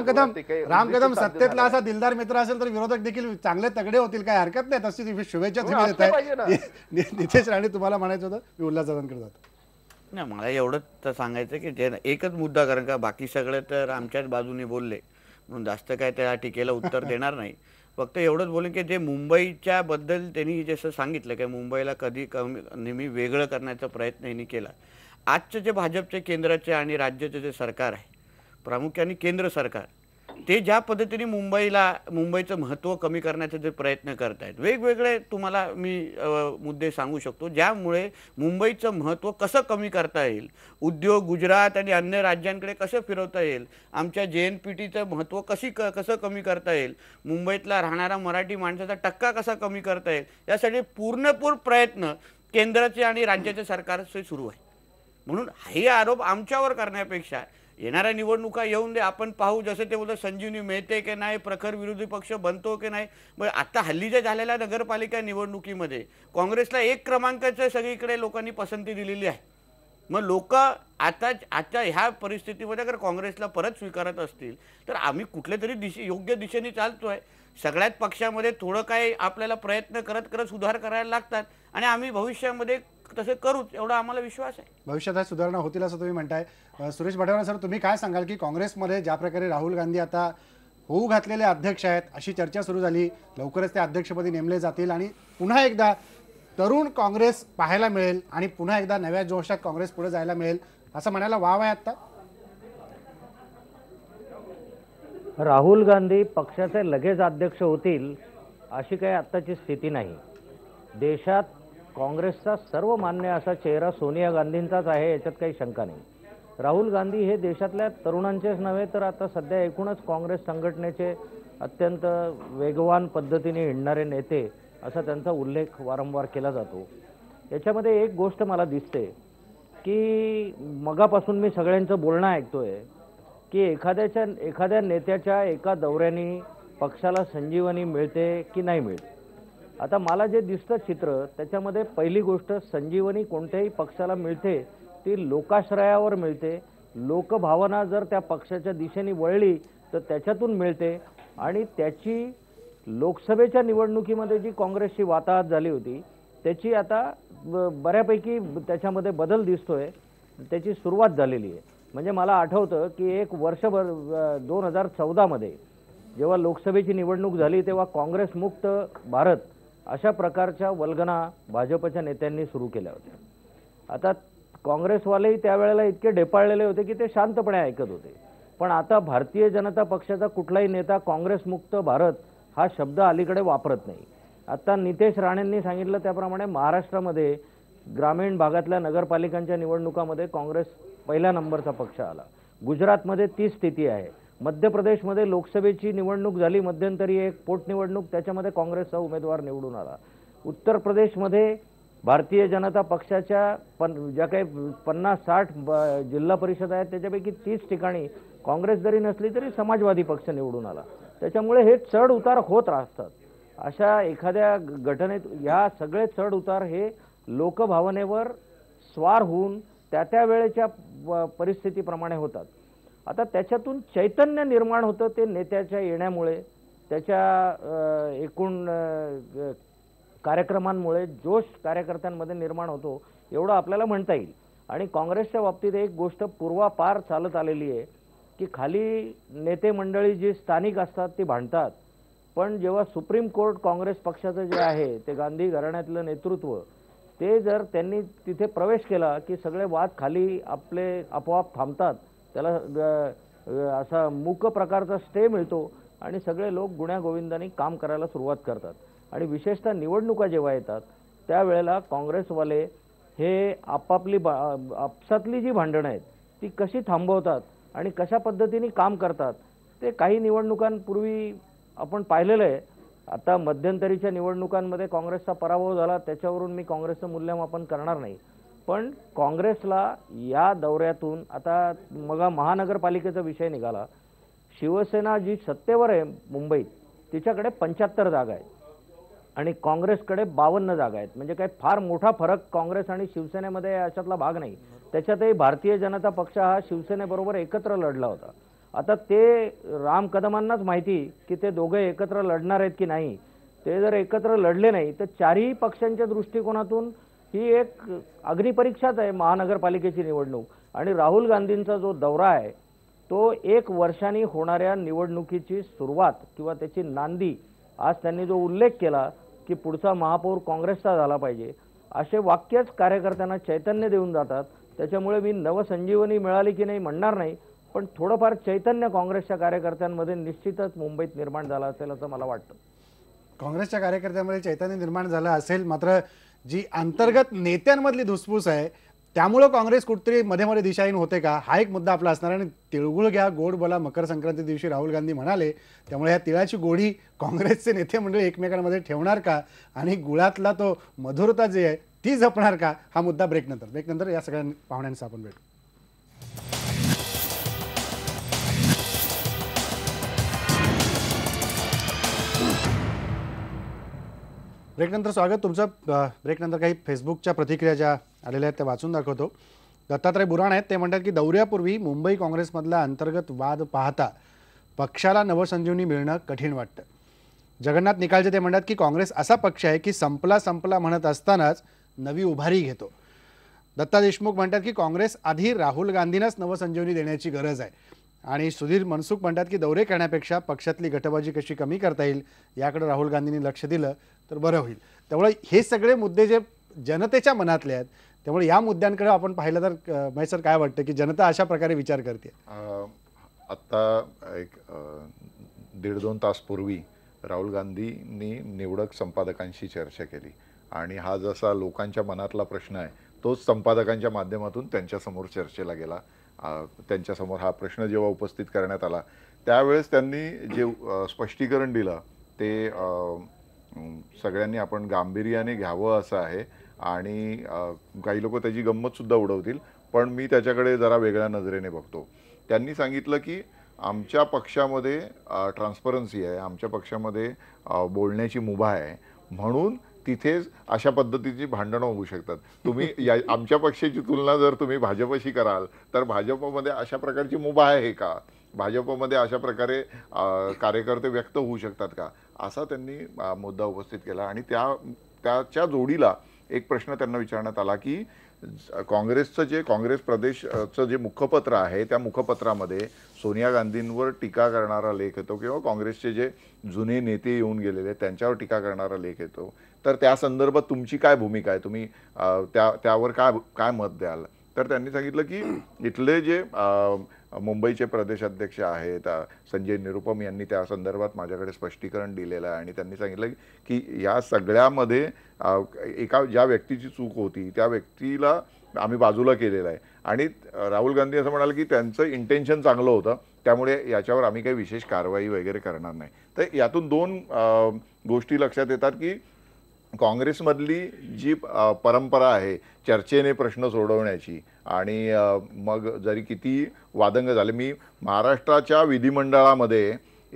राम कदम सत्तेतला असा दिलदार मित्र असेल तर विरोधक देखील चांगले तगडे होतील, काय हरकत नाही. तशी शुभेच्छा तुम्ही देत आहे. नितेश राणे, तुम्हाला म्हणायचं होतं, मी उल्हास दादांकडे जातो. नाही, मला एवढंच तर सांगायचं की जे एकच मुद्दा, कारण का बाकी सगळे तर आमच्याच बाजूने बोलले म्हणून जास्त काय त्या टीकेला उत्तर देणार नाही. फक्त एवढंच बोलेन की जे मुंबईच्या बद्दल त्यांनी जसं सांगितलं की मुंबईला कधी नेहमी वेगळं करण्याचा प्रयत्न यांनी केला. आजचे जे भाजपचे केंद्राचे आणि राज्याचे जे सरकार आहे, प्रामुख्याने केंद्र सरकार, ते ज्या पद्धतीने मुंबईचं महत्त्व कमी करण्याचे जे प्रयत्न करतायत, वेगवेगळे तुम्हाला मी मुद्दे सांगू शकतो ज्यामुळे मुंबईचं महत्त्व कसं कमी करता येईल, उद्योग गुजरात आणि अन्य राज्यांकडे कसं फिरवता येईल, आमच्या JNPTचं महत्त्व कसं कमी करता येईल, मुंबईतला राहणारा मराठी माणसाचा टक्का कसा कमी करता येईल, यासाठी पूर्णपूर प्रयत्न केंद्राचे आणि राज्याच्या सरकारचे सुरू आहे. म्हणून हे आरोप आमच्यावर करण्यापेक्षा येणाऱ्या निवडणुका येऊन दे, आपण पाहू. जसं ते बोलतात संजीवनी मिळते की नाही, प्रखर विरोधी पक्ष बनतो की नाही. मग आता हल्लीच्या झालेल्या नगरपालिका निवडणुकीमध्ये काँग्रेसला 1 क्रमांकाचं सगळीकडे लोकांनी पसंती दिलेली आहे. मग लोक आता ह्या परिस्थितीमध्ये अगर काँग्रेसला परत स्वीकारत असतील तर आम्ही कुठल्या तरी योग्य दिशेने चालतोय. सगळ्याच पक्षामध्ये थोडं काय आपल्याला प्रयत्न करत करत सुधार करायला लागतात आणि आम्ही भविष्यामध्ये तसे करूच, एवढा आम्हाला विश्वास आहे. भविष्यात ह्या सुधारणा होतील असं तुम्ही म्हणताय. सुरेश भटवळ सर, तुम्ही काय सांगाल की काँग्रेसमध्ये ज्या प्रकारे राहुल गांधी आता होऊ घातलेले अध्यक्ष आहेत, अशी चर्चा सुरू झाली, लवकरच ते अध्यक्षपदी नेमले जातील आणि पुन्हा एकदा तरुण काँग्रेस पाहायला मिळेल आणि पुन्हा एकदा नव्या जोशात काँग्रेस पुढे जायला मिळेल असं म्हणायला वाव आहे आता? राहुल गांधी पक्षाचे लगेच अध्यक्ष होतील अशी काही आत्ताची स्थिती नाही. देशात काँग्रेसचा सर्वमान्य असा चेहरा सोनिया गांधींचाच आहे, याच्यात काही शंका नाही. राहुल गांधी हे देशातल्या तरुणांचेच नव्हे तर आता सध्या एकूणच काँग्रेस संघटनेचे अत्यंत वेगवान पद्धतीने हिंडणारे नेते असा त्यांचा उल्लेख वारंवार केला जातो. याच्यामध्ये एक गोष्ट मला दिसते की मगापासून मी सगळ्यांचं बोलणं ऐकतोय की एखाद्या नेत्याच्या एका दौऱ्याने पक्षाला संजीवनी मिळते की नाही मिळते. आता मला जे दिसतं चित्र, त्याच्यामध्ये पहिली गोष्ट, संजीवनी कोणत्याही पक्षाला मिळते ती लोकाश्रयावर मिळते. लोकभावना जर त्या पक्षाच्या दिशेने वळली तर त्याच्यातून मिळते आणि त्याची लोकसभेच्या निवडणुकीमध्ये जी काँग्रेसची वाताहत झाली होती त्याची आता बऱ्यापैकी त्याच्यामध्ये बदल दिसतोय, त्याची सुरुवात झालेली आहे. म्हणजे मला आठवतं की एक वर्षभर 2014 मध्ये जेव्हा लोकसभेची निवडणूक झाली तेव्हा काँग्रेस मुक्त भारत अशा प्रकारच्या वल्गना भाजपच्या नेत्यांनी सुरू केल्या होत्या. आता काँग्रेसवालेही त्यावेळेला इतके ढेपाळलेले होते की ते शांतपणे ऐकत होते. पण आता भारतीय जनता पक्षाचा कुठलाही नेता काँग्रेस मुक्त भारत हा शब्द अलीकडे वापरत नाही. आता नितेश राणेंनी सांगितलं त्याप्रमाणे महाराष्ट्रामध्ये ग्रामीण भागातल्या नगरपालिकांच्या निवडणुकामध्ये काँग्रेस पहिल्या नंबरचा पक्ष आला. गुजरातमध्ये तीच स्थिती आहे. मध्य प्रदेशमध्ये लोकसभेची निवडणूक झाली मध्यंतरी, एक पोटनिवडणूक, त्याच्यामध्ये काँग्रेसचा उमेदवार निवडून आला. उत्तर प्रदेशमध्ये भारतीय जनता पक्षाच्या ज्या काही 50-60 जिल्हा परिषद आहेत त्याच्यापैकी 30 ठिकाणी काँग्रेस जरी नसली तरी समाजवादी पक्ष निवडून आला. त्याच्यामुळे हे चढ उतार होत राहतात. अशा एखाद्या घटनेत या सगळे चढ उतार हे लोकभावनेवर स्वार होऊन त्या वेळेच्या परिस्थितीप्रमाणे होतात. आता त्याच्यातून चैतन्य निर्माण होतं ते नेत्याच्या येण्यामुळे, त्याच्या एकूण कार्यक्रमांमुळे जोश कार्यकर्त्यांमध्ये निर्माण होतो एवढं आपल्याला म्हणता येईल. आणि काँग्रेसच्या बाबतीत एक गोष्ट पूर्वापार चालत आलेली आहे की खाली नेते मंडळी जी स्थानिक असतात ती भांडतात, पण जेव्हा सुप्रीम कोर्ट काँग्रेस पक्षाचं जे आहे ते गांधी घराण्यातलं नेतृत्व ते जर त्यांनी तिथे प्रवेश केला की सगळे वाद खाली आपले आपोआप थांबतात. त्याला असा मूक प्रकारचा स्टे मिळतो आणि सगळे लोक गुण्यागोविंदाने काम करायला सुरुवात करतात. आणि विशेषतः निवडणुका जेव्हा येतात त्यावेळेला काँग्रेसवाले हे आपसातली जी भांडणं आहेत ती कशी थांबवतात आणि कशा पद्धतीने काम करतात ते काही निवडणुकांपूर्वी आपण पाहिलेलं आहे. आता मध्यंतरीच्या निवडणुकांमध्ये काँग्रेसचा पराभव झाला, त्याच्यावरून मी काँग्रेसचं मूल्यमापन करणार नाही. पण काँग्रेसला या दौऱ्यातून आता मग महानगरपालिकेचा विषय निघाला. शिवसेना जी सत्तेवर आहे मुंबईत तिच्याकडे 75 जागा आहेत आणि काँग्रेसकडे 52 जागा आहेत. म्हणजे काही फार मोठा फरक काँग्रेस आणि शिवसेनेमध्ये अशातला भाग नाही. त्याच्यातही भारतीय जनता पक्ष हा शिवसेनेबरोबर एकत्र लढला होता. आता ते राम कदमांनाच माहिती की ते दोघे एकत्र लढणार आहेत की नाही. ते जर एकत्र लढले नाही तर चारही पक्षांच्या दृष्टिकोनातून ही एक अग्निपरीक्षाच आहे महानगरपालिकेची निवडणूक. आणि राहुल गांधींचा जो दौरा आहे तो 1 वर्षांनी होणाऱ्या निवडणुकीची सुरुवात किंवा त्याची नांदी, आज त्यांनी जो उल्लेख केला की पुढचा महापौर काँग्रेसचा झाला पाहिजे, असे वाक्यच कार्यकर्त्यांना चैतन्य देऊन जातात. त्याच्यामुळे मी नवसंजीवनी मिळाली की नाही म्हणणार नाही, पण थोडंफार चैतन्य काँग्रेसच्या कार्यकर्त्यांमध्ये निश्चितच मुंबईत निर्माण झालं असेल असं मला वाटतं. काँग्रेसच्या कार्यकर्त्यामध्ये चैतन्य निर्माण झालं असेल, मात्र जी अंतर्गत नेत्यांमधली धुसफूस आहे त्यामुळं काँग्रेस कुठतरी मध्ये मध्ये दिशाहीन होते का, हा एक मुद्दा आपला असणार. आणि तिळगुळ घ्या गोड बोला मकर संक्रांती दिवशी राहुल गांधी म्हणाले, त्यामुळे या तिळाची गोडी काँग्रेसचे नेते मंडळी एकमेकांमध्ये ठेवणार का आणि गुळातला तो मधुरता जी आहे ती जपणार का, हा मुद्दा ब्रेकनंतर या सगळ्या पाहुण्यांचा आपण भेटू. ब्रेकनंतर स्वागत तुमचं. ब्रेकनंतर काही फेसबुकच्या प्रतिक्रिया ज्या आलेल्या आहेत त्या वाचून दाखवतो. दत्तात्रय बुराण आहेत, ते म्हणतात की दौऱ्यापूर्वी मुंबई काँग्रेसमधला अंतर्गत वाद पाहता पक्षाला नवसंजीवनी मिळणं कठीण वाटतं. जगन्नाथ निकालजे ते म्हणतात की काँग्रेस असा पक्ष आहे की संपला म्हणत असतानाच नवी उभारी घेतो. दत्ता देशमुख म्हणतात की काँग्रेस आधी राहुल गांधींनाच नवसंजीवनी देण्याची गरज आहे. आणि सुधीर मनसुख म्हणतात की दौरे करण्यापेक्षा पक्षातली गटबाजी कशी कमी करता येईल याकडे राहुल गांधींनी लक्ष दिलं तर बरं होईल. त्यामुळे हे सगळे मुद्दे जे जनतेच्या मनातले आहेत, त्यामुळे या मुद्द्यांकडे आपण पाहिलं तर महेश सर काय वाटतं की जनता अशा प्रकारे विचार करते. आत्ता एक 1.5-2 तास पूर्वी राहुल गांधींनी निवडक संपादकांशी चर्चा केली आणि हा जसा लोकांच्या मनातला प्रश्न आहे तोच संपादकांच्या माध्यमातून त्यांच्यासमोर चर्चेला गेला. त्यांच्यासमोर हा प्रश्न जेव्हा उपस्थित करण्यात आला त्यावेळेस त्यांनी जे स्पष्टीकरण दिलं ते सगळ्यांनी आपण गांभीर्याने घ्यावं असं आहे. आणि काही लोक त्याची गंमतसुद्धा उडवतील, पण मी त्याच्याकडे जरा वेगळ्या नजरेने बघतो. त्यांनी सांगितलं की आमच्या पक्षामध्ये ट्रान्सपरन्सी आहे, आमच्या पक्षामध्ये बोलण्याची मुभा आहे, म्हणून तिथेच अशा पद्धतीची भांडणं होऊ शकतात. तुम्ही आमच्या पक्षाची तुलना जर तुम्ही भाजपशी कराल तर भाजपमध्ये अशा प्रकारची मुभा आहे का, भाजपमध्ये अशा प्रकारे कार्यकर्ते व्यक्त होऊ शकतात का, असा त्यांनी मुद्दा उपस्थित केला. आणि त्याच्या जोडीला एक प्रश्न त्यांना विचारण्यात आला की काँग्रेसचं जे काँग्रेस प्रदेशचं जे मुखपत्र आहे त्या मुखपत्रामध्ये सोनिया गांधींवर टीका करणारा लेख येतो किंवा काँग्रेसचे जे जुने नेते येऊन गेलेले त्यांच्यावर टीका करणारा लेख येतो, तर त्या संदर्भात तुमची काय भूमिका आहे, तुम्ही त्यावर काय मत द्याल. तर त्यांनी सांगितलं की इथले जे मुंबईचे प्रदेश अध्यक्ष आहेत संजय निरुपम यांनी त्या संदर्भात माझ्याकडे स्पष्टीकरण दिलेलं आहे. आणि त्यांनी सांगितलं की या सगळ्यामध्ये एका ज्या व्यक्तीची चूक होती त्या व्यक्तीला आम्ही बाजूला केलेलं आहे. आणि राहुल गांधी असं म्हणाले की त्यांचं इंटेन्शन चांगलं होतं, त्यामुळे याच्यावर आम्ही काही विशेष कारवाई वगैरे करणार नाही. तर यातून 2 गोष्टी लक्षात येतात की काँग्रेसमधली जी परंपरा आहे चर्चेने प्रश्न सोडवण्याची, आणि मग जरी किती वादंग झाले, मी महाराष्ट्राच्या विधिमंडळामध्ये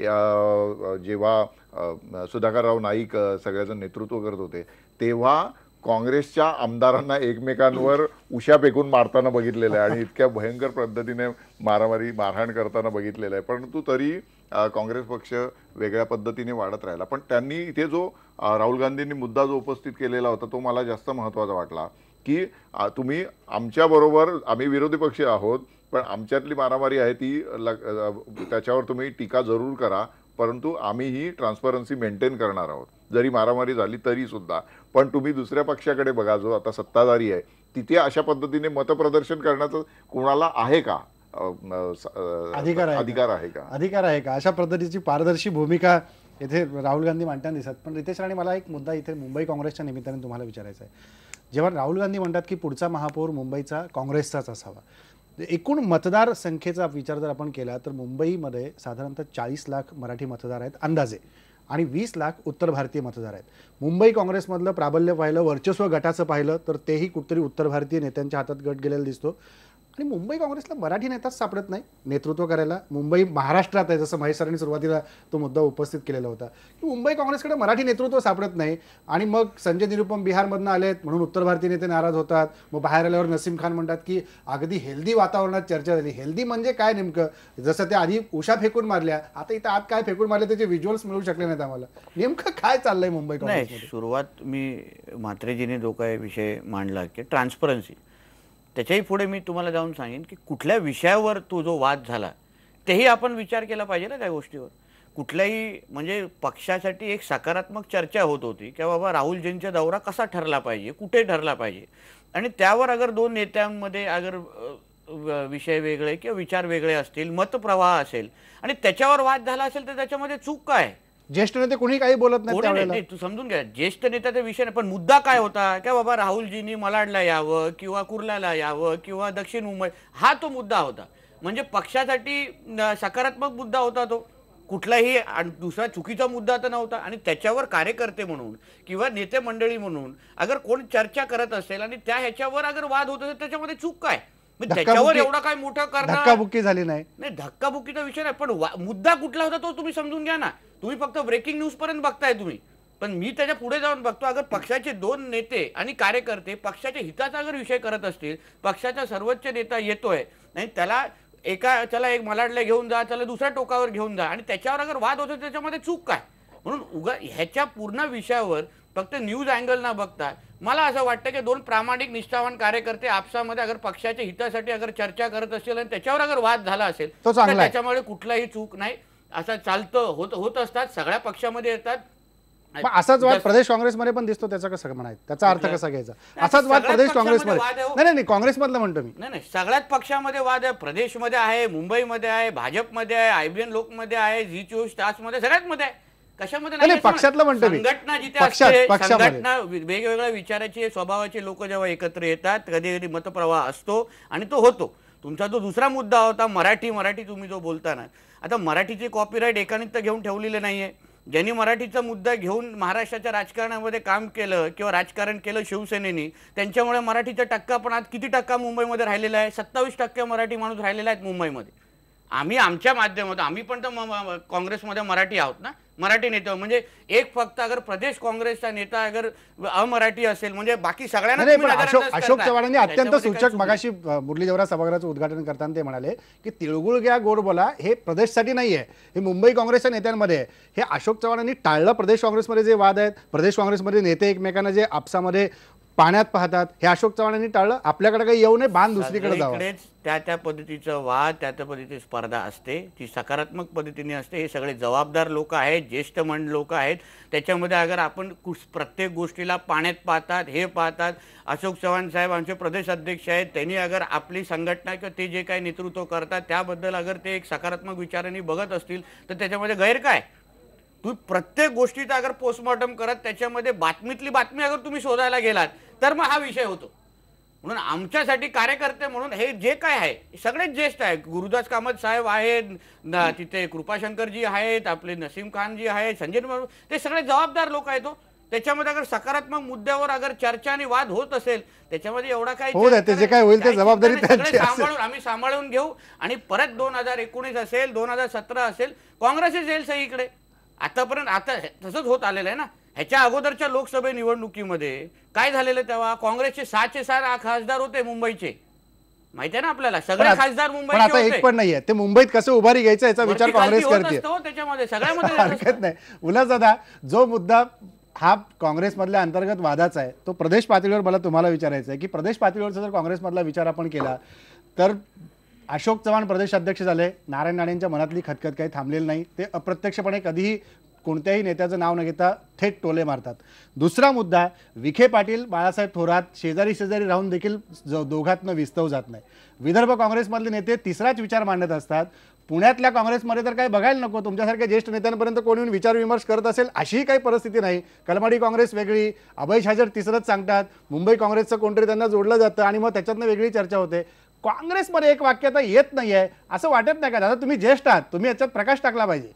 जेव्हा सुधाकरराव नाईक सगळ्याचं नेतृत्व करत होते तेव्हा काँग्रेसच्या आमदारांना एकमेकांवर उशा फेकून मारताना बघितलेलं आहे आणि इतक्या भयंकर पद्धतीने मारहाण करताना बघितलेलं आहे. परंतु तरी काँग्रेस पक्ष वेगळ्या पद्धतीने वाढत राहिला. पण त्यांनी इथे जो राहुल गांधींनी मुद्दा जो उपस्थित केलेला होता तो मला जास्त महत्त्वाचा वाटला की तुम्ही आमच्याबरोबर, आम्ही विरोधी पक्ष आहोत, पण आमच्यातली मारामारी आहे ती त्याच्यावर तुम्ही टीका जरूर करा, परंतु आम्ही ही ट्रान्सपरन्सी मेंटेन करणार आहोत जरी मारामारी झाली तरी सुद्धा. पण तुम्ही दुसऱ्या पक्षाकडे बघा जो आता सत्ताधारी आहे, तिथे अशा पद्धतीने मतप्रदर्शन करण्याचं कोणाला आहे का अधिकार आहे का, अशा पद्धतीची पारदर्शी भूमिका इथे राहुल गांधी मांडताना दिसत. पण रितेश राणे, मला एक मुद्दा इथे मुंबई काँग्रेसच्या निमित्ताने तुम्हाला विचारायचा आहे. जेव्हा राहुल गांधी म्हणतात की पुढचा महापौर मुंबईचा काँग्रेसचाच असावा, एकूण मतदार संख्येचा विचार जर आपण केला तर मुंबईमध्ये साधारणतः 40 लाख मराठी मतदार आहेत अंदाजे, आणि 20 लाख उत्तर भारतीय मतदार आहेत. मुंबई काँग्रेसमधलं प्राबल्य पाहिलं, वर्चस्व गटाचं पाहिलं तर तेही कुठतरी उत्तर भारतीय नेत्यांच्या हातात गट गेलेला दिसतो. आणि मुंबई काँग्रेसला मराठी नेताच सापडत नाही नेतृत्व करायला. मुंबई महाराष्ट्रात आहे, जसं महेश सरांनी सुरुवातीला तो मुद्दा उपस्थित केलेला होता की मुंबई काँग्रेसकडे मराठी नेतृत्व सापडत नाही. आणि मग संजय निरुपम बिहारमधनं आलेत म्हणून उत्तर भारतीय नेते नाराज होतात. मग बाहेर आल्यावर नसीम खान म्हणतात की अगदी हेल्दी वातावरणात चर्चा झाली. हेल्दी म्हणजे काय नेमकं, जसं त्या आधी उशा फेकून मारल्या, आता इथं आत काय फेकून मारले त्याचे व्हिज्युअल्स मिळू शकले नाहीत आम्हाला. नेमकं काय चाललंय मुंबई काँग्रेस? सुरुवात मी म्हात्रेजीने जो काय विषय मांडला की ट्रान्सपरन्सी, त्याच्याही पुढे मी तुम्हाला जाऊन सांगेन की कुठल्या विषयावर तो जो वाद झाला तेही आपण विचार केला पाहिजे ना त्या गोष्टीवर. कुठल्याही म्हणजे पक्षासाठी एक सकारात्मक चर्चा होत होती की बाबा राहुलजींचा दौरा कसा ठरला पाहिजे, कुठे ठरला पाहिजे, आणि त्यावर अगर 2 नेत्यांमध्ये अगर विषय वेगळे किंवा विचार वेगळे असतील, मतप्रवाह असेल आणि त्याच्यावर वाद झाला असेल तर त्याच्यामध्ये चूक काय? ज्येष्ठ नेते कोणी काही बोलत नाही कोणी त्यावेळेला. नाही, तू समजून घ्या, ज्येष्ठ नेत्याचा विषय नाही, पण मुद्दा काय होता की बाबा राहुलजींनी मलाडला यावं किंवा कुर्ल्याला यावं किंवा दक्षिण मुंबई, हा तो मुद्दा होता. म्हणजे पक्षासाठी सकारात्मक मुद्दा होता तो, कुठलाही दुसरा चुकीचा मुद्दा तर नव्हता. आणि त्याच्यावर कार्यकर्ते म्हणून किंवा नेते मंडळी म्हणून अगर कोण चर्चा करत असेल आणि त्या ह्याच्यावर अगर वाद होत असेल त्याच्यामध्ये चूक काय? म्हणजे त्याच्यावर एवढा काय मोठं करणं, धक्काबुक्की झाली नाही. नाही धक्काबुक्कीचा विषय नाही, पण मुद्दा कुठला होता तो तुम्ही समजून घ्या ना. तुम्ही फक्त ब्रेकिंग न्यूज पर्यंत बघताय तुम्ही, पण मी त्याच्या पुढे जाऊन बघतो, अगर पक्षाचे 2 नेते आणि कार्यकर्ते पक्षाच्या हिताचा अगर विषय करत असतील, पक्षाचा सर्वोच्च नेता येतोय नाही त्याला त्याला एक मलाडला घेऊन जा, त्याला दुसऱ्या टोकावर घेऊन जा आणि त्याच्यावर अगर वाद होतो त्याच्यामध्ये चूक काय? म्हणून ह्याच्या पूर्ण विषयावर फक्त न्यूज अँगल न बघता मला असं वाटतं की 2 प्रामाणिक निष्ठावान कार्यकर्ते आपसामध्ये अगर पक्षाच्या हितासाठी अगर चर्चा करत असतील आणि त्याच्यावर अगर वाद झाला असेल तो तर चांगला आहे. त्याच्यामुळे कुठलाही चूक नाही. असं चालतं, होत असतात, सगळ्या पक्षामध्ये येतात. मग असाच वाद प्रदेश काँग्रेसमध्ये पण दिसतो, त्याचा कसं म्हणायचं, त्याचा अर्थ कसा घ्यायचा? असाच वाद प्रदेश काँग्रेसमध्ये नाही, काँग्रेसमधलं म्हणतो मी. नाही, सगळ्याच पक्षामध्ये वाद आहे. प्रदेशमध्ये आहे, मुंबईमध्ये आहे, भाजपमध्ये आहे, IBN लोकमध्ये आहे, झी 24 तासमध्ये, सगळ्याच मध्ये आहे. कशामध्ये नाही, पक्षातलं म्हणतो मी. संघटना जिथे पक्षात- असते, पक्षामध्ये. संघटना वेगवेगळ्या विचाराचे स्वभावाचे लोक जेव्हा एकत्र येतात, कधी कधी मतप्रवाह असतो आणि तो होतो. तुमचा जो दुसरा मुद्दा होता मराठी तुम्ही जो बोलताना, आता मराठीचे कॉपीराईट एकाने तर घेऊन ठेवलेले नाहीये. ज्यांनी मराठीचा मुद्दा घेऊन महाराष्ट्राच्या राजकारणामध्ये काम केलं किंवा राजकारण केलं शिवसेनेनी, त्यांच्यामुळे मराठीचा टक्का पण आज किती टक्का मुंबईमध्ये राहिलेला आहे? 27% मराठी माणूस राहिलेला आहेत मुंबईमध्ये. आम्ही आमच्या माध्यमातून, आम्ही पण तर काँग्रेसमध्ये मराठी आहोत ना, मराठी नेते. म्हणजे एक फक्त अगर प्रदेश काँग्रेसचा नेता अगर अमराठी असेल म्हणजे बाकी सगळ्यांना नाही, तुम्ही पण नजरअंदाज अशोक करताय. चव्हाणांनी अत्यंत त्याच्यामध्ये काय सूचक चूक आहे? मगाशी मुरली देवरा सभागृहाचं उद्घाटन करताना ते म्हणाले की तिळगुळ घ्या गोड बोला हे प्रदेशसाठी नाहीये, हे मुंबई काँग्रेसच्या नेत्यांमध्ये आहे. हे अशोक चव्हाणांनी टाळलं. प्रदेश काँग्रेसमध्ये जे वाद आहेत, प्रदेश काँग्रेसमध्ये नेते एकमेकांना जे आपसामध्ये पाण्यात पाहतात, हे अशोक चव्हाणांनी टाळलं. आपल्याकडे काही येऊ नये, बाण दुसरीकडे जावं. सगळीकडेच त्या पद्धतीचं वाद, त्या पद्धतीची स्पर्धा असते, ती सकारात्मक पद्धतीने असते. हे सगळे जबाबदार लोक आहेत, ज्येष्ठ लोक आहेत. त्याच्यामध्ये अगर आपण प्रत्येक गोष्टीला पाण्यात पाहतात, हे पाहतात. अशोक चव्हाण साहेब आमचे प्रदेश अध्यक्ष आहेत, त्यांनी अगर आपली संघटना किंवा ते जे काही नेतृत्व करतात त्याबद्दल अगर ते एक सकारात्मक विचारांनी बघत असतील तर त्याच्यामध्ये गैर काय? तुम्ही प्रत्येक गोष्टीचा अगर पोस्टमॉर्टम करत त्याच्यामध्ये बातमीतली बातमी अगर तुम्ही शोधायला गेलात तर मग हा विषय होतो. म्हणून आमच्यासाठी कार्यकर्ते म्हणून हे जे काय आहे सगळेच ज्येष्ठ आहे. गुरुदास कामत साहेब आहेत, तिथे कृपाशंकरजी आहेत, आपले नसीम खानजी आहेत, संजय, ते सगळे जबाबदार लोक आहेत. त्याच्यामध्ये अगर सकारात्मक मुद्द्यावर अगर चर्चा आणि वाद होत असेल त्याच्यामध्ये एवढा काही ते जे काय होईल ते जबाबदारी त्यांची असेल. आम्ही सांभाळून घेऊ आणि परत 2019 असेल, 2017 असेल, काँग्रेसच येईल सगळीकडे. आतापर्यंत आता तसंच होत आलेलं आहे ना. ह्याच्या अगोदरच्या लोकसभा निवडणुकीमध्ये काय झालेलं, तेव्हा काँग्रेसचे 6 खासदार होते मुंबईचे, माहिती आहे ना आपल्याला. सगळे खासदार पण मुंबईचे आता होते. एक पण नाहीये. ते मुंबईत कसं उभारी घ्यायचं याचा विचार वरती खालती काँग्रेस होत करते. असतं त्याच्यामध्ये सगळ्यामध्ये हरकत नाही. उल्हासदादा, जो मुद्दा हा काँग्रेसमधल्या अंतर्गत वादाचा आहे तो प्रदेश पातळीवर मला तुम्हाला विचारायचा आहे की प्रदेश पातळीवरचा जर काँग्रेसमधला विचार आपण केला तर अशोक चव्हाण प्रदेश अध्यक्ष झाले, नारायण राणेंच्या मनातली खतखत काही थांबलेली नाही. ते अप्रत्यक्षपणे कधीही कोणत्याही नेत्याचं नाव न घेता थेट टोले मारतात. दुसरा मुद्दा, विखे पाटील, बाळासाहेब थोरात शेजारी राहून देखील दोघातनं विस्तव जात नाही. विदर्भ काँग्रेसमधले नेते तिसराच विचार मांडत असतात. पुण्यातल्या काँग्रेसमध्ये तर काही बघायला नको, तुमच्यासारख्या ज्येष्ठ नेत्यांपर्यंत कोणी येऊन विचार विमर्श करत असेल अशीही काही परिस्थिती नाही. कलमाडी काँग्रेस वेगळी, अभय छाजेड तिसरंच सांगतात, मुंबई काँग्रेसचं कोणतरी त्यांना जोडलं जातं आणि मग त्याच्यातनं वेगळी चर्चा होते. काँग्रेसमध्ये एक वाक्यता येत नाहीये असं वाटत नाही का दादा? तुम्ही ज्येष्ठ आहात, तुम्ही याच्यात प्रकाश टाकला पाहिजे.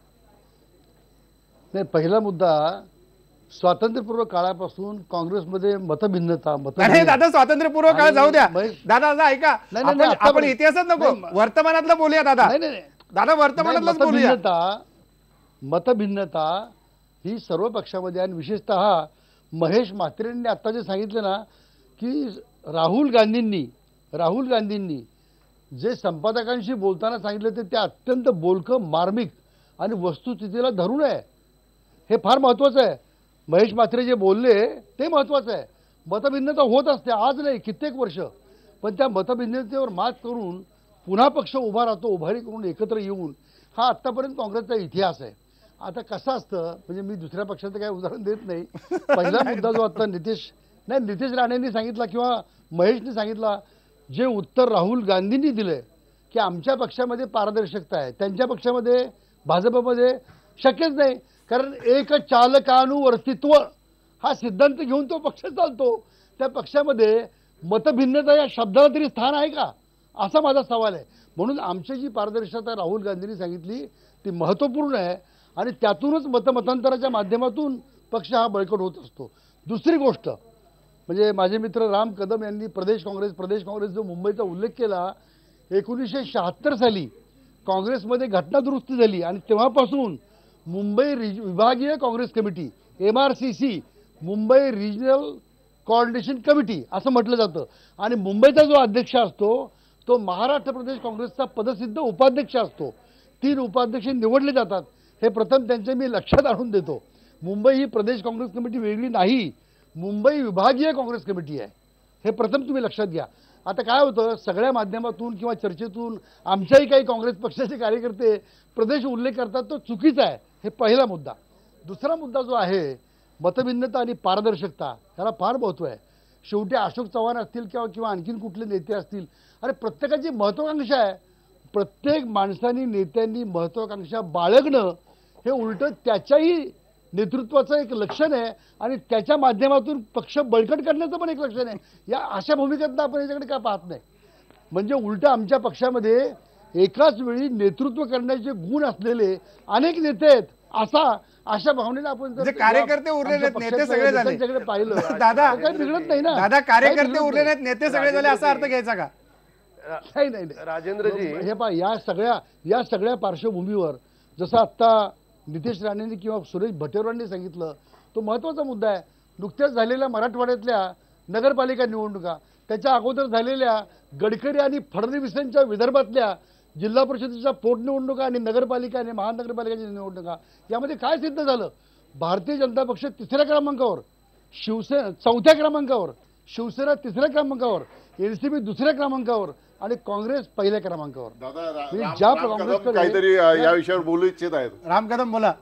नाही, पहिला मुद्दा, स्वातंत्र्यपूर्व काळापासून काँग्रेसमध्ये मतभिन्नता अरे दादा, स्वातंत्र्यपूर्व काळ जाऊ द्या दादा, ऐका, नाही, आपण इतिहासात नको, वर्तमानातलं बोलूया दादा. दादा, वर्तमानातलंच बोलूया. मतभिन्नता ही सर्व पक्षामध्ये, आणि विशेषतः महेश म्हात्रेंनी आता जे सांगितलं ना की राहुल गांधींनी जे संपादकांशी बोलताना सांगितलं ते अत्यंत बोलकं, मार्मिक आणि वस्तुस्थितीला धरून आहे. हे फार महत्त्वाचं आहे. महेश म्हात्रे जे बोलले ते महत्त्वाचं आहे. मतभिन्नता होत असते, आज नाही, कित्येक वर्ष, पण त्या मतभिन्नतेवर मात करून पुन्हा पक्ष उभा राहतो, उभारी करून एकत्र येऊन, हा आत्तापर्यंत काँग्रेसचा इतिहास आहे. आता कसं असतं, म्हणजे मी दुसऱ्या पक्षाचं काही उदाहरण देत नाही. पहिला मुद्दा जो आता नितेश राणेंनी सांगितला किंवा महेशने सांगितला, जे उत्तर राहुल गांधींनी दिलंय की आमच्या पक्षामध्ये पारदर्शकता आहे, त्यांच्या पक्षामध्ये भाजपमध्ये शक्यच नाही. कारण एक चालकानुवर्तित्व हा सिद्धांत घेऊन तो पक्ष चालतो. त्या पक्षामध्ये मतभिन्नता या शब्दाला तरी स्थान आहे का, असा माझा सवाल आहे. म्हणून आमची जी पारदर्शकता राहुल गांधींनी सांगितली ती महत्त्वपूर्ण आहे आणि त्यातूनच मतमतांतराच्या माध्यमातून पक्ष हा बळकट होत असतो. दुसरी गोष्ट म्हणजे माझे मित्र राम कदम यांनी प्रदेश काँग्रेस जो मुंबईचा उल्लेख केला, 1976 साली काँग्रेसमध्ये घटनादुरुस्ती झाली आणि तेव्हापासून मुंबई विभागीय Congress committee MRCC Mumbai regional coordination committee असं म्हटलं जातं आणि मुंबईचा जो अध्यक्ष असतो तो महाराष्ट्र प्रदेश काँग्रेसचा पदसिद्ध उपाध्यक्ष असतो. 3 उपाध्यक्ष निवडले जातात. हे प्रथम त्यांचे मी लक्षात आणून देतो. मुंबई ही प्रदेश काँग्रेस कमिटी वेगळी नाही, मुंबई विभागीय काँग्रेस कमिटी आहे. हे प्रथम तुम्ही लक्षात घ्या. आता काय होतं, सगळ्या माध्यमातून किंवा चर्चेतून आमच्याही काही काँग्रेस पक्षाचे कार्यकर्ते प्रदेश उल्लेख करतात, तो चुकीचा आहे. हे पहिला मुद्दा. दुसरा मुद्दा जो आहे मतभिन्नता आणि पारदर्शकता, ह्याला फार महत्त्व आहे. शेवटी अशोक चव्हाण असतील किंवा आणखीन कुठले नेते असतील, अरे प्रत्येकाची महत्त्वाकांक्षा आहे. प्रत्येक माणसानी नेत्यांनी महत्त्वाकांक्षा बाळगणं हे उलटं त्याच्याही नेतृत्वाचं एक लक्षण आहे आणि त्याच्या माध्यमातून पक्ष बळकट करण्याचं पण एक लक्षण आहे. या अशा भूमिकेतनं आपण याच्याकडे काय पाहत नाही. म्हणजे उलटं आमच्या पक्षामध्ये एकाच वेळी नेतृत्व करण्याचे गुण असलेले अनेक नेते आहेत, अशा भावनेने आपण जे कार्यकर्ते उरलेले आहेत, नेते सगळे झाले. त्यांच्याकडे पाहिलं दादा काही बिघडत नाही ना. दादा कार्यकर्ते उरलेले आहेत, नेते सगळे झाले असा अर्थ घ्यायचा का? नाही. राजेंद्रजी, हे पहा, या सगळ्या पार्श्वभूमीवर जसं आत्ता नितेश राणेंनी किंवा सुरेश भटेवरांनी सांगितलं, तो महत्त्वाचा मुद्दा आहे. नुकत्याच झालेल्या मराठवाड्यातल्या नगरपालिका निवडणुका, त्याच्या अगोदर झालेल्या गडकरी आणि फडणवीसांच्या विदर्भातल्या जिल्हा परिषदेच्या पोटनिवडणुका आणि नगरपालिका आणि महानगरपालिकेच्या निवडणुका, यामध्ये काय सिद्ध झालं? भारतीय जनता पक्ष 3ऱ्या क्रमांकावर, शिवसेना 4थ्या क्रमांकावर, शिवसेना 3ऱ्या क्रमांकावर, NCP 2ऱ्या क्रमांकावर आणि काँग्रेस 1ल्या क्रमांकावर. ज्या काँग्रेसकडे काहीतरी या विषयावर बोलू इच्छित आहेत. राम कदम बोला.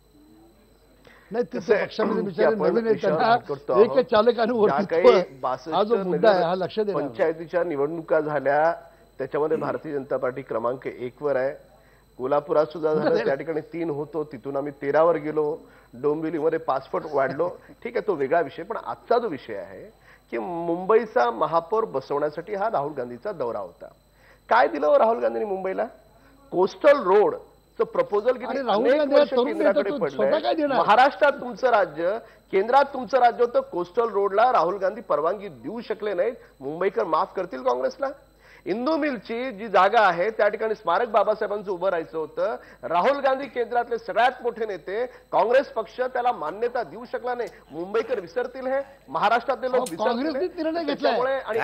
नाही, तिथे पक्षामध्ये बिचारे नवीन आहेत, त्यांना एक चालकानुवर्तित्व हा जो मुद्दा आहे हा लक्षात येणार. पंचायतीच्या निवडणुका झाल्या, त्याच्यामध्ये भारतीय जनता पार्टी क्रमांक 1 वर आहे. कोल्हापुरात सुद्धा झालं, त्या ठिकाणी 3 होतो, तिथून आम्ही 13 वर गेलो. डोंबिवलीमध्ये 5 पट वाढलो. ठीक आहे, तो वेगळा विषय. पण आजचा जो विषय आहे की मुंबईचा महापौर बसवण्यासाठी हा राहुल गांधीचा दौरा होता. काय दिलं राहुल गांधींनी मुंबईला? कोस्टल रोड प्रपोजल केंद्राकडे पडलंय. महाराष्ट्रात तुमचं राज्य, केंद्रात तुमचं राज्य होतं. कोस्टल रोडला राहुल गांधी परवानगी देऊ शकले नाहीत. मुंबईकर माफ करतील काँग्रेसला? इंदू मिलची जी जागा आहे त्या ठिकाणी स्मारक बाबासाहेबांचं उभं राहायचं होतं. राहुल गांधी केंद्रातले सगळ्यात मोठे नेते, काँग्रेस पक्ष त्याला मान्यता देऊ शकला नाही. मुंबईकर विसरतील हे? महाराष्ट्रातले लोक काँग्रेसने निर्णय घेतलाय आणि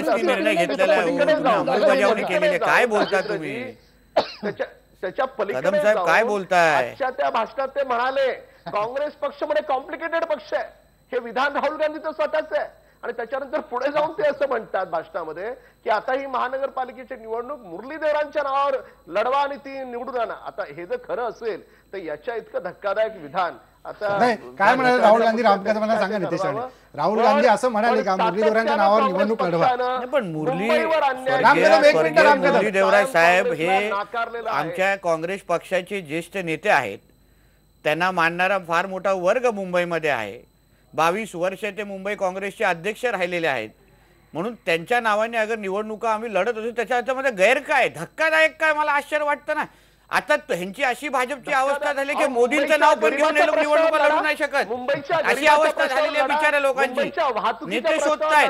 काय बोलता तुम्ही? त्याच्या पलीकडे काय बोलताय? त्या भाषणात ते म्हणाले काँग्रेस पक्ष म्हणजे कॉम्प्लिकेटेड पक्ष आहे. हे विधान राहुल गांधीचं स्वतःच आहे. आणि त्याच्यानंतर पुढे जाऊन ते असं म्हणतात भाषणामध्ये की आता ही महानगरपालिकेची निवडणूक मुरलीधरांच्या नावावर लढवा आणि ती निवडून आणा. आता हे जर खरं असेल तर याच्या इतकं धक्कादायक विधान आता काय म्हणाले राहुल गांधी? राम कदमांना सांगा नितेश राणे. राहुल गांधी असं म्हणाले का मुरलीधरांच्या नावावर निवडणूक लढवा? पण मुरली देवराय साहेब हे आमच्या काँग्रेस पक्षाचे ज्येष्ठ नेते आहेत. त्यांना मानणारा फार मोठा वर्ग मुंबईमध्ये आहे. 22 वर्ष ते मुंबई काँग्रेसचे अध्यक्ष राहिलेले आहेत. म्हणून त्यांच्या नावाने अगर निवडणुका आम्ही लढत असू त्याच्यामध्ये गैर काय, धक्कादायक काय? मला आश्चर्य वाटतं ना. आता ह्यांची अशी भाजपची अवस्था झाली की मोदींचं नाव पण घेऊन लोक निवडणुका लढू नाही शकत. अशी अवस्था झालेली आहे बिचाऱ्या लोकांची. नेते शोधतायत.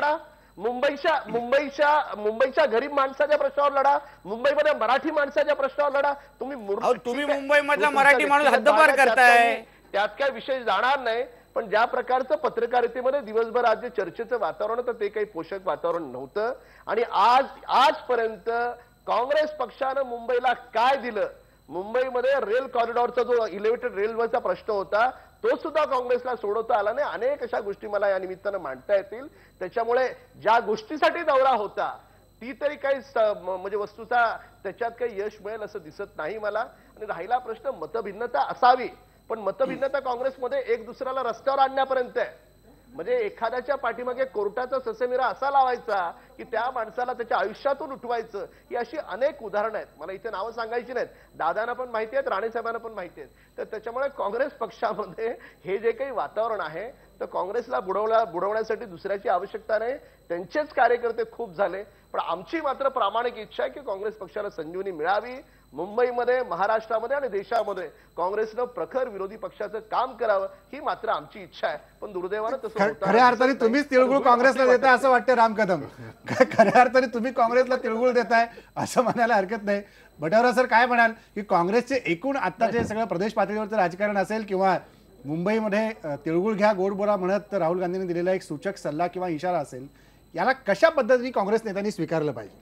मुंबईच्या गरीब माणसाच्या प्रश्नावर लढा, मुंबईमध्ये मराठी माणसाच्या प्रश्नावर लढा. तुम्ही मुंबईमधला मराठी माणूस हद्दपार करताय, त्यात काय विषय जाणार नाही. पण ज्या प्रकारचं पत्रकारितेमध्ये दिवसभर आज जे चर्चेचं वातावरण होतं ते काही पोषक वातावरण नव्हतं. आणि आजपर्यंत काँग्रेस पक्षानं मुंबईला काय दिलं? मुंबईमध्ये रेल कॉरिडॉरचा जो इलेव्हेटेड रेल्वेचा प्रश्न होता तो सुद्धा काँग्रेसला सोडवता आला नाही. अनेक अशा गोष्टी मला या निमित्तानं मांडता येतील. त्याच्यामुळे ज्या गोष्टीसाठी दौरा होता ती तरी काही म्हणजे वस्तुता त्याच्यात काही यश मिळेल असं दिसत नाही मला. आणि राहिला प्रश्न मतभिन्नता असावी, पण मतभिन्नता काँग्रेसमध्ये एक दुसऱ्याला रस्त्यावर आणण्यापर्यंत आहे. म्हणजे एखाद्याच्या पाठीमागे कोर्टाचा ससेमिरा असा लावायचा की त्या माणसाला त्याच्या आयुष्यातून उठवायचं, ही अशी अनेक उदाहरणं आहेत. मला इथे नावं सांगायची नाहीत, दादांना पण माहिती आहेत, राणेसाहेबांना पण माहिती आहेत. तर त्याच्यामुळे काँग्रेस पक्षामध्ये हे जे काही वातावरण आहे, तर काँग्रेसला बुडवण्यासाठी दुसऱ्याची आवश्यकता नाही. त्यांचेच कार्यकर्ते खूप झाले, पण आमची मात्र प्रामाणिक इच्छा आहे की काँग्रेस पक्षाला संजीवनी मिळावी. मुंबईमध्ये, महाराष्ट्रामध्ये आणि देशामध्ये काँग्रेसनं प्रखर विरोधी पक्षाचं काम करावं, ही मात्र आमची इच्छा आहे. पण दुर्दैवानं तसं होताना खऱ्या अर्थाने दिसत तुम्हीच नाही. तिळगुळ पण काँग्रेसला दुर्दैव देताय असं वाटतं राम कदम. खऱ्या अर्थाने तुम्ही काँग्रेसला तिळगुळ देताय असं म्हणायला हरकत नाही. बटावरा सर काय म्हणाल की काँग्रेसचे एकूण आत्ताचे सगळं प्रदेश पातळीवरचं राजकारण असेल किंवा मुंबईमध्ये तिळगुळ घ्या गोड बोला म्हणत राहुल गांधींनी दिलेला एक सूचक सल्ला किंवा इशारा असेल, याला कशा पद्धतीने काँग्रेस नेत्यांनी स्वीकारलं पाहिजे?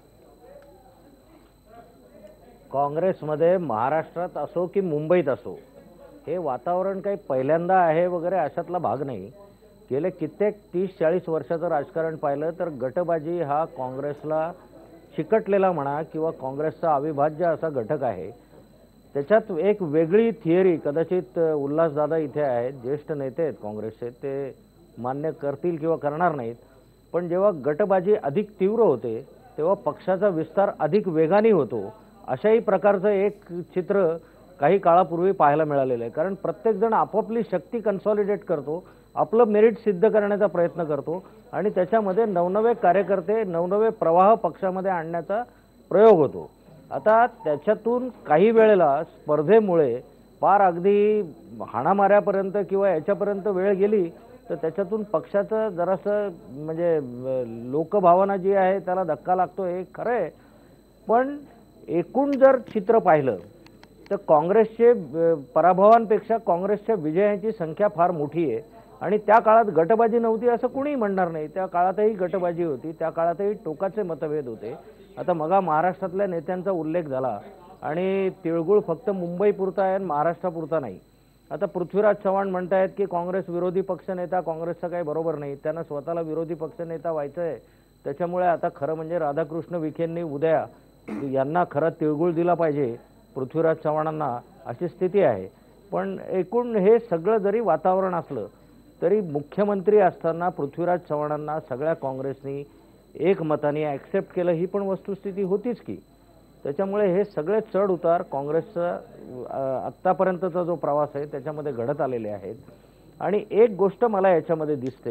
काँग्रेसमध्ये महाराष्ट्रात असो की मुंबईत असो, हे वातावरण काही पहिल्यांदा आहे वगैरे अशातला भाग नाही. गेले कित्येक 30-40 वर्षाचं राजकारण पाहिलं तर गटबाजी हा काँग्रेसला चिकटलेला म्हणा किंवा काँग्रेसचा अविभाज्य असा घटक आहे. त्याच्यात एक वेगळी थिअरी, कदाचित उल्हासदादा इथे आहेत, ज्येष्ठ नेते आहेत काँग्रेसचे, ते मान्य करतील किंवा करणार नाहीत, पण जेव्हा गटबाजी अधिक तीव्र होते तेव्हा पक्षाचा विस्तार अधिक वेगाने होतो. अशाही प्रकारचं एक चित्र काही काळापूर्वी पाहायला मिळालेलं आहे. कारण प्रत्येकजण आपापली शक्ती कन्सॉलिडेट करतो, आपलं मेरिट सिद्ध करण्याचा प्रयत्न करतो आणि त्याच्यामध्ये नवनवे कार्यकर्ते, नवनवे प्रवाह पक्षामध्ये आणण्याचा प्रयोग होतो. आता त्याच्यातून काही वेळेला स्पर्धेमुळे पार अगदी हाणामाऱ्यापर्यंत किंवा याच्यापर्यंत वेळ गेली तर त्याच्यातून पक्षाचं जरासं म्हणजे लोकभावना जी आहे त्याला धक्का लागतो, हे खरं आहे. पण एकूण जर चित्र पाहिलं तर काँग्रेसचे पराभवांपेक्षा काँग्रेसच्या विजयांची संख्या फार मोठी आहे. आणि त्या काळात गटबाजी नव्हती असं कुणीही म्हणणार नाही. त्या काळातही गटबाजी होती, त्या काळातही टोकाचे मतभेद होते. आता मगा महाराष्ट्रातल्या नेत्यांचा उल्लेख झाला आणि तिळगुळ फक्त मुंबईपुरता आहे आणि महाराष्ट्रापुरता नाही. आता पृथ्वीराज चव्हाण म्हणतायत की काँग्रेस विरोधी पक्षनेता काँग्रेसचा काही बरोबर नाही, त्यांना स्वतःला विरोधी पक्षनेता व्हायचं आहे. त्याच्यामुळे आता खरं म्हणजे राधाकृष्ण विखेंनी उद्या यांना खरं तिळगुळ दिला पाहिजे पृथ्वीराज चव्हाणांना, अशी स्थिती आहे. पण एकूण हे सगळं जरी वातावरण असलं तरी मुख्यमंत्री असताना पृथ्वीराज चव्हाणांना सगळ्या काँग्रेसनी एकमताने ॲक्सेप्ट केलं, ही पण वस्तुस्थिती होतीच की. त्याच्यामुळे हे सगळे चढ उतार काँग्रेसचा आत्तापर्यंतचा जो प्रवास आहे त्याच्यामध्ये घडत आलेले आहेत. आणि एक गोष्ट मला याच्यामध्ये दिसते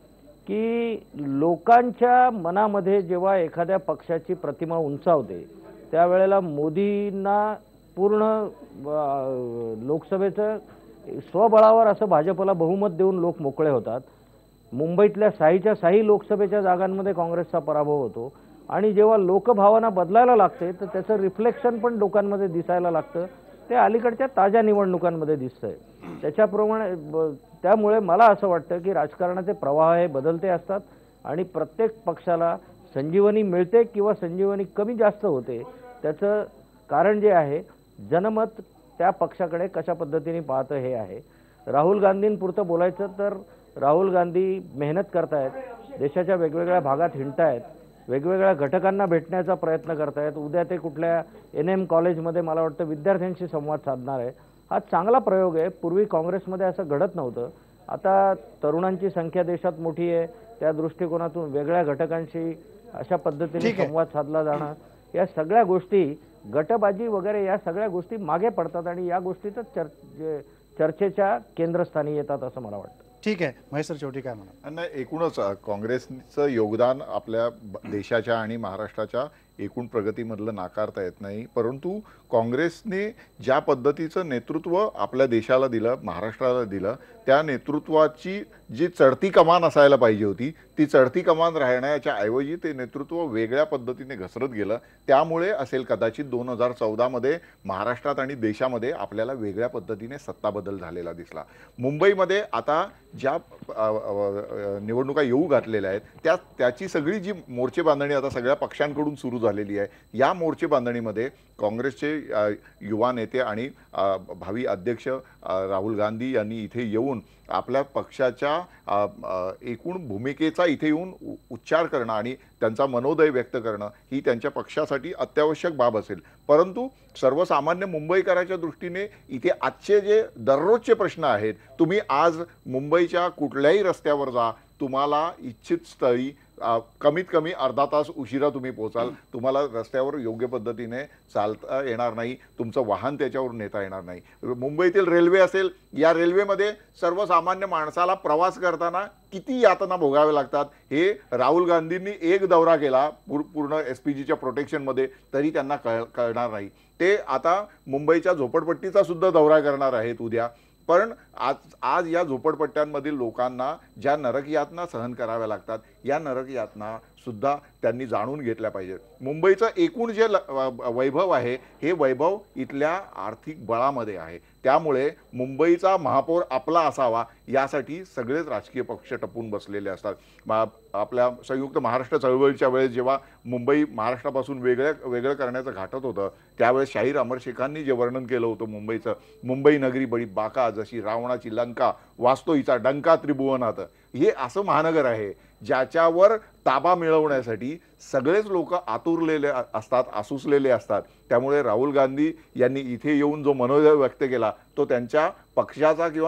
की लोकांच्या मनामध्ये जेव्हा एखाद्या पक्षाची प्रतिमा उंचावते त्यावेळेला मोदींना पूर्ण लोकसभेचं स्वबळावर असं भाजपला बहुमत देऊन लोक मोकळे होतात. मुंबईतल्या साही लोकसभेच्या जागांमध्ये काँग्रेसचा पराभव होतो आणि जेव्हा लोकभावना बदलायला लागते तर त्याचं रिफ्लेक्शन पण लोकांमध्ये दिसायला लागतं. ते अलीकडच्या ताज्या निवडणुकांमध्ये दिसतंय. त्यामुळे मला असं वाटतं की राजकारणाचे प्रवाह हे बदलते असतात आणि प्रत्येक पक्षाला संजीवनी मिळते किंवा संजीवनी कमी जास्त होते, त्याचं कारण जे आहे जनमत त्या पक्षाकडे कशा पद्धतीने पाहतं हे आहे. राहुल गांधींपुरतं बोलायचं तर राहुल गांधी मेहनत करतायत, देशाच्या वेगवेगळ्या भागात हिंडतायत, वेगवेगळ्या घटकांना भेटण्याचा प्रयत्न करतायत. उद्या ते कुठल्या NM कॉलेजमध्ये मला वाटतं विद्यार्थ्यांशी संवाद साधणार आहे. हा चांगला प्रयोग आहे. पूर्वी काँग्रेसमध्ये असं घडत नव्हतं. आता तरुणांची संख्या देशात मोठी आहे, त्या दृष्टिकोनातून वेगळ्या घटकांशी अशा पद्धतीने संवाद साधला जाणं, या सगळ्या गोष्टी, गटबाजी वगैरे या सगळ्या गोष्टी मागे पडतात आणि या गोष्टीतच चर्चेच्या केंद्रस्थानी येतात असं मला वाटतं. ठीक आहे महेश सर, शेवटी काय म्हणा? नाही, एकूणच काँग्रेसचं योगदान आपल्या देशाच्या आणि महाराष्ट्राच्या एकूण प्रगतीमधलं नाकारता येत नाही. परंतु काँग्रेसने ज्या पद्धतीचं नेतृत्व आपल्या देशाला दिलं, महाराष्ट्राला दिलं, त्या नेतृत्वाची जी चढती कमान असायला पाहिजे होती ती चढती कमान राहण्याच्या ऐवजी ते नेतृत्व वेगळ्या पद्धतीने घसरत गेलं. त्यामुळे असेल कदाचित 2014 महाराष्ट्रात आणि देशामध्ये आपल्याला वेगळ्या पद्धतीने सत्ता बदल झालेला दिसला. मुंबईमध्ये आता ज्या निवडणुका येऊ घातलेल्या आहेत त्याची सगळी जी मोर्चे बांधणी आता सगळ्या पक्षांकडून सुरू झालेली आहे. या मोर्चे बांधणीमध्ये काँग्रेसचे युवा नेते आणि भावी अध्यक्ष राहुल गांधी यांनी इथे येऊन आपल्या पक्षाच्या एकूण भूमिकेचा इथे येऊन उच्चार करणं आणि त्यांचा मनोदय व्यक्त करणं ही त्यांच्या पक्षासाठी अत्यावश्यक बाब असेल. परंतु सर्वसामान्य मुंबईकराच्या दृष्टीने इथे आजचे जे दररोजचे प्रश्न आहेत, तुम्ही आज मुंबईच्या कुठल्याही रस्त्यावर जा, तुम्हाला इच्छित स्थळी कमीत कमी अर्धा तास उशिरा तुम्ही पोहोचाल. तुम्हाला रस्त्यावर योग्य पद्धतीने चालता येणार नाही, तुमचं वाहन त्याच्यावर नेता येणार नाही. मुंबईतील रेल्वे असेल, या रेल्वेमध्ये सर्वसामान्य माणसाला प्रवास करताना किती यातना भोगाव्या लागतात हे राहुल गांधींनी एक दौरा केला पूर्ण SPGच्या प्रोटेक्शनमध्ये, तरी त्यांना कळणार नाही. ते आता मुंबईच्या झोपडपट्टीचा सुद्धा दौरा करणार आहेत उद्या. पण आज या झोपडपट्ट्यांमधील लोकांना ज्या नरक यातना सहन कराव्या लागतात, या नरक यातना सुद्धा त्यांनी जाणून घेतल्या पाहिजेत. मुंबईचं एकूण जे वैभव आहे, हे वैभव इथल्या आर्थिक बळामध्ये आहे. त्यामुळे मुंबईचा महापौर आपला असावा यासाठी सगळेच राजकीय पक्ष टपून बसलेले असतात. आपल्या संयुक्त महाराष्ट्र चळवळीच्या वेळेस जेव्हा मुंबई महाराष्ट्रापासून वेगळं करण्याचं घाटत होतं, त्यावेळेस शाहीर अमर शेखांनी जे वर्णन केलं होतं मुंबईचं, मुंबई नगरी बडी बाका, जशी रावणाची लंका, वाचतो हिचा डंका त्रिभुवनात, हे असं महानगर आहे ज्याच्यावर ताबा मिळवण्यासाठी सगळेच लोक आतुरलेले असतात, आसुसलेले असतात. त्यामुळे राहुल गांधी यांनी इथे येऊन जो मनोदय व्यक्त केला, तो त्यांच्या पक्षाचा किंवा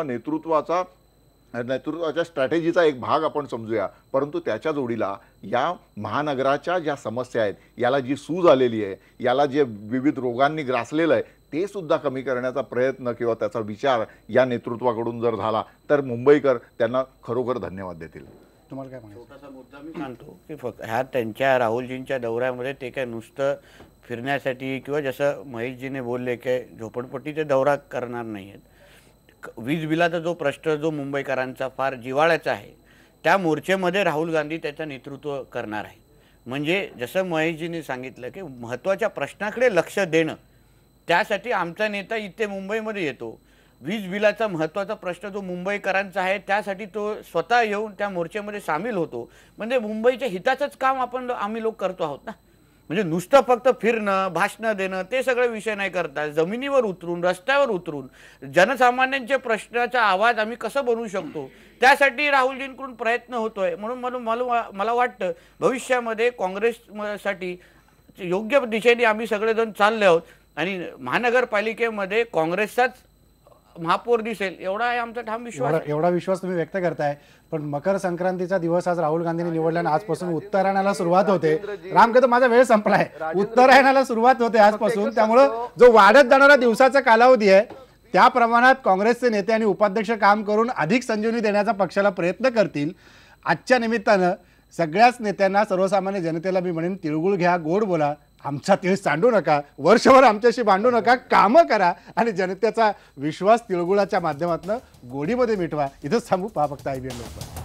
नेतृत्वाच्या स्ट्रॅटेजीचा एक भाग आपण समजूया. परंतु त्याच्या जोडीला या महानगराच्या ज्या समस्या आहेत, याला जी सूज आलेली आहे, याला जे विविध रोगांनी ग्रासलेलं आहे, ते सुद्धा कमी करण्याचा प्रयत्न किंवा त्याचा विचार या नेतृत्वाकडून जर झाला तर मुंबईकर त्यांना खरोखर धन्यवाद देतील. तुम्हाला काय म्हणायचं? छोटासा मुद्दा मी सांगतो की फक्त ह्या त्यांच्या राहुलजींच्या दौऱ्यामध्ये ते काय नुसतं फिरण्यासाठी किंवा जसं महेशजीने बोलले की झोपडपट्टीचे दौरा करणार नाही आहेत. वीज बिलाचा जो प्रश्न जो मुंबईकरांचा फार जिव्हाळ्याचा आहे, त्या मोर्चेमध्ये राहुल गांधी त्याचं नेतृत्व करणार आहे. म्हणजे जसं महेशजींनी सांगितलं की महत्त्वाच्या प्रश्नाकडे लक्ष देणं, त्यासाठी आमचा नेता इथे मुंबईमध्ये येतो. वीज बिलाचा महत्त्वाचा प्रश्न जो मुंबईकरांचा आहे, त्यासाठी तो स्वतः येऊन त्या मोर्चेमध्ये सामील होतो. म्हणजे मुंबईच्या हिताचंच काम आम्ही लोक करतो आहोत ना. म्हणजे नुसतं फक्त फिरणं, भाषणं देणं, ते सगळे विषय नाही करता, जमिनीवर उतरून, रस्त्यावर उतरून जनसामान्यांच्या प्रश्नाचा आवाज आम्ही कसं बनवू शकतो, त्यासाठी राहुलजींकडून प्रयत्न होतोय. म्हणून मला वाटतं भविष्यामध्ये काँग्रेससाठी योग्य दिशेने आम्ही सगळेजण चालले आहोत आणि महानगरपालिकेमध्ये काँग्रेसचाच महापौर दिसेल, एवढा आहे आमचा ठाम विश्वास. एवढा विश्वास तुम्ही व्यक्त करताय. पण मकर संक्रांतीचा दिवस आज राहुल गांधींनी निवडल्याने आजपासून उत्तरायणाला सुरुवात होते. रामकदम, माझा वेळ संपलाय. उत्तरायणाला सुरुवात होते आजपासून. त्यामुळं जो वाढत जाणारा दिवसाचा कालावधी आहे, त्या प्रमाणात काँग्रेसचे नेते आणि उपाध्यक्ष काम करून अधिक संजीवनी देण्याचा पक्षाला प्रयत्न करतील. आजच्या निमित्तानं सगळ्याच नेत्यांना, सर्वसामान्य जनतेला मी म्हणेन, तिळगुळ घ्या, गोड बोला, आमचा तिळ सांडू नका, वर्षभर आमच्याशी भांडू नका, कामं करा आणि जनतेचा विश्वास तिळगुळाच्या माध्यमातून गोडीमध्ये मिटवा. इथंच थांबू. पहा फक्त IBN लोकमत.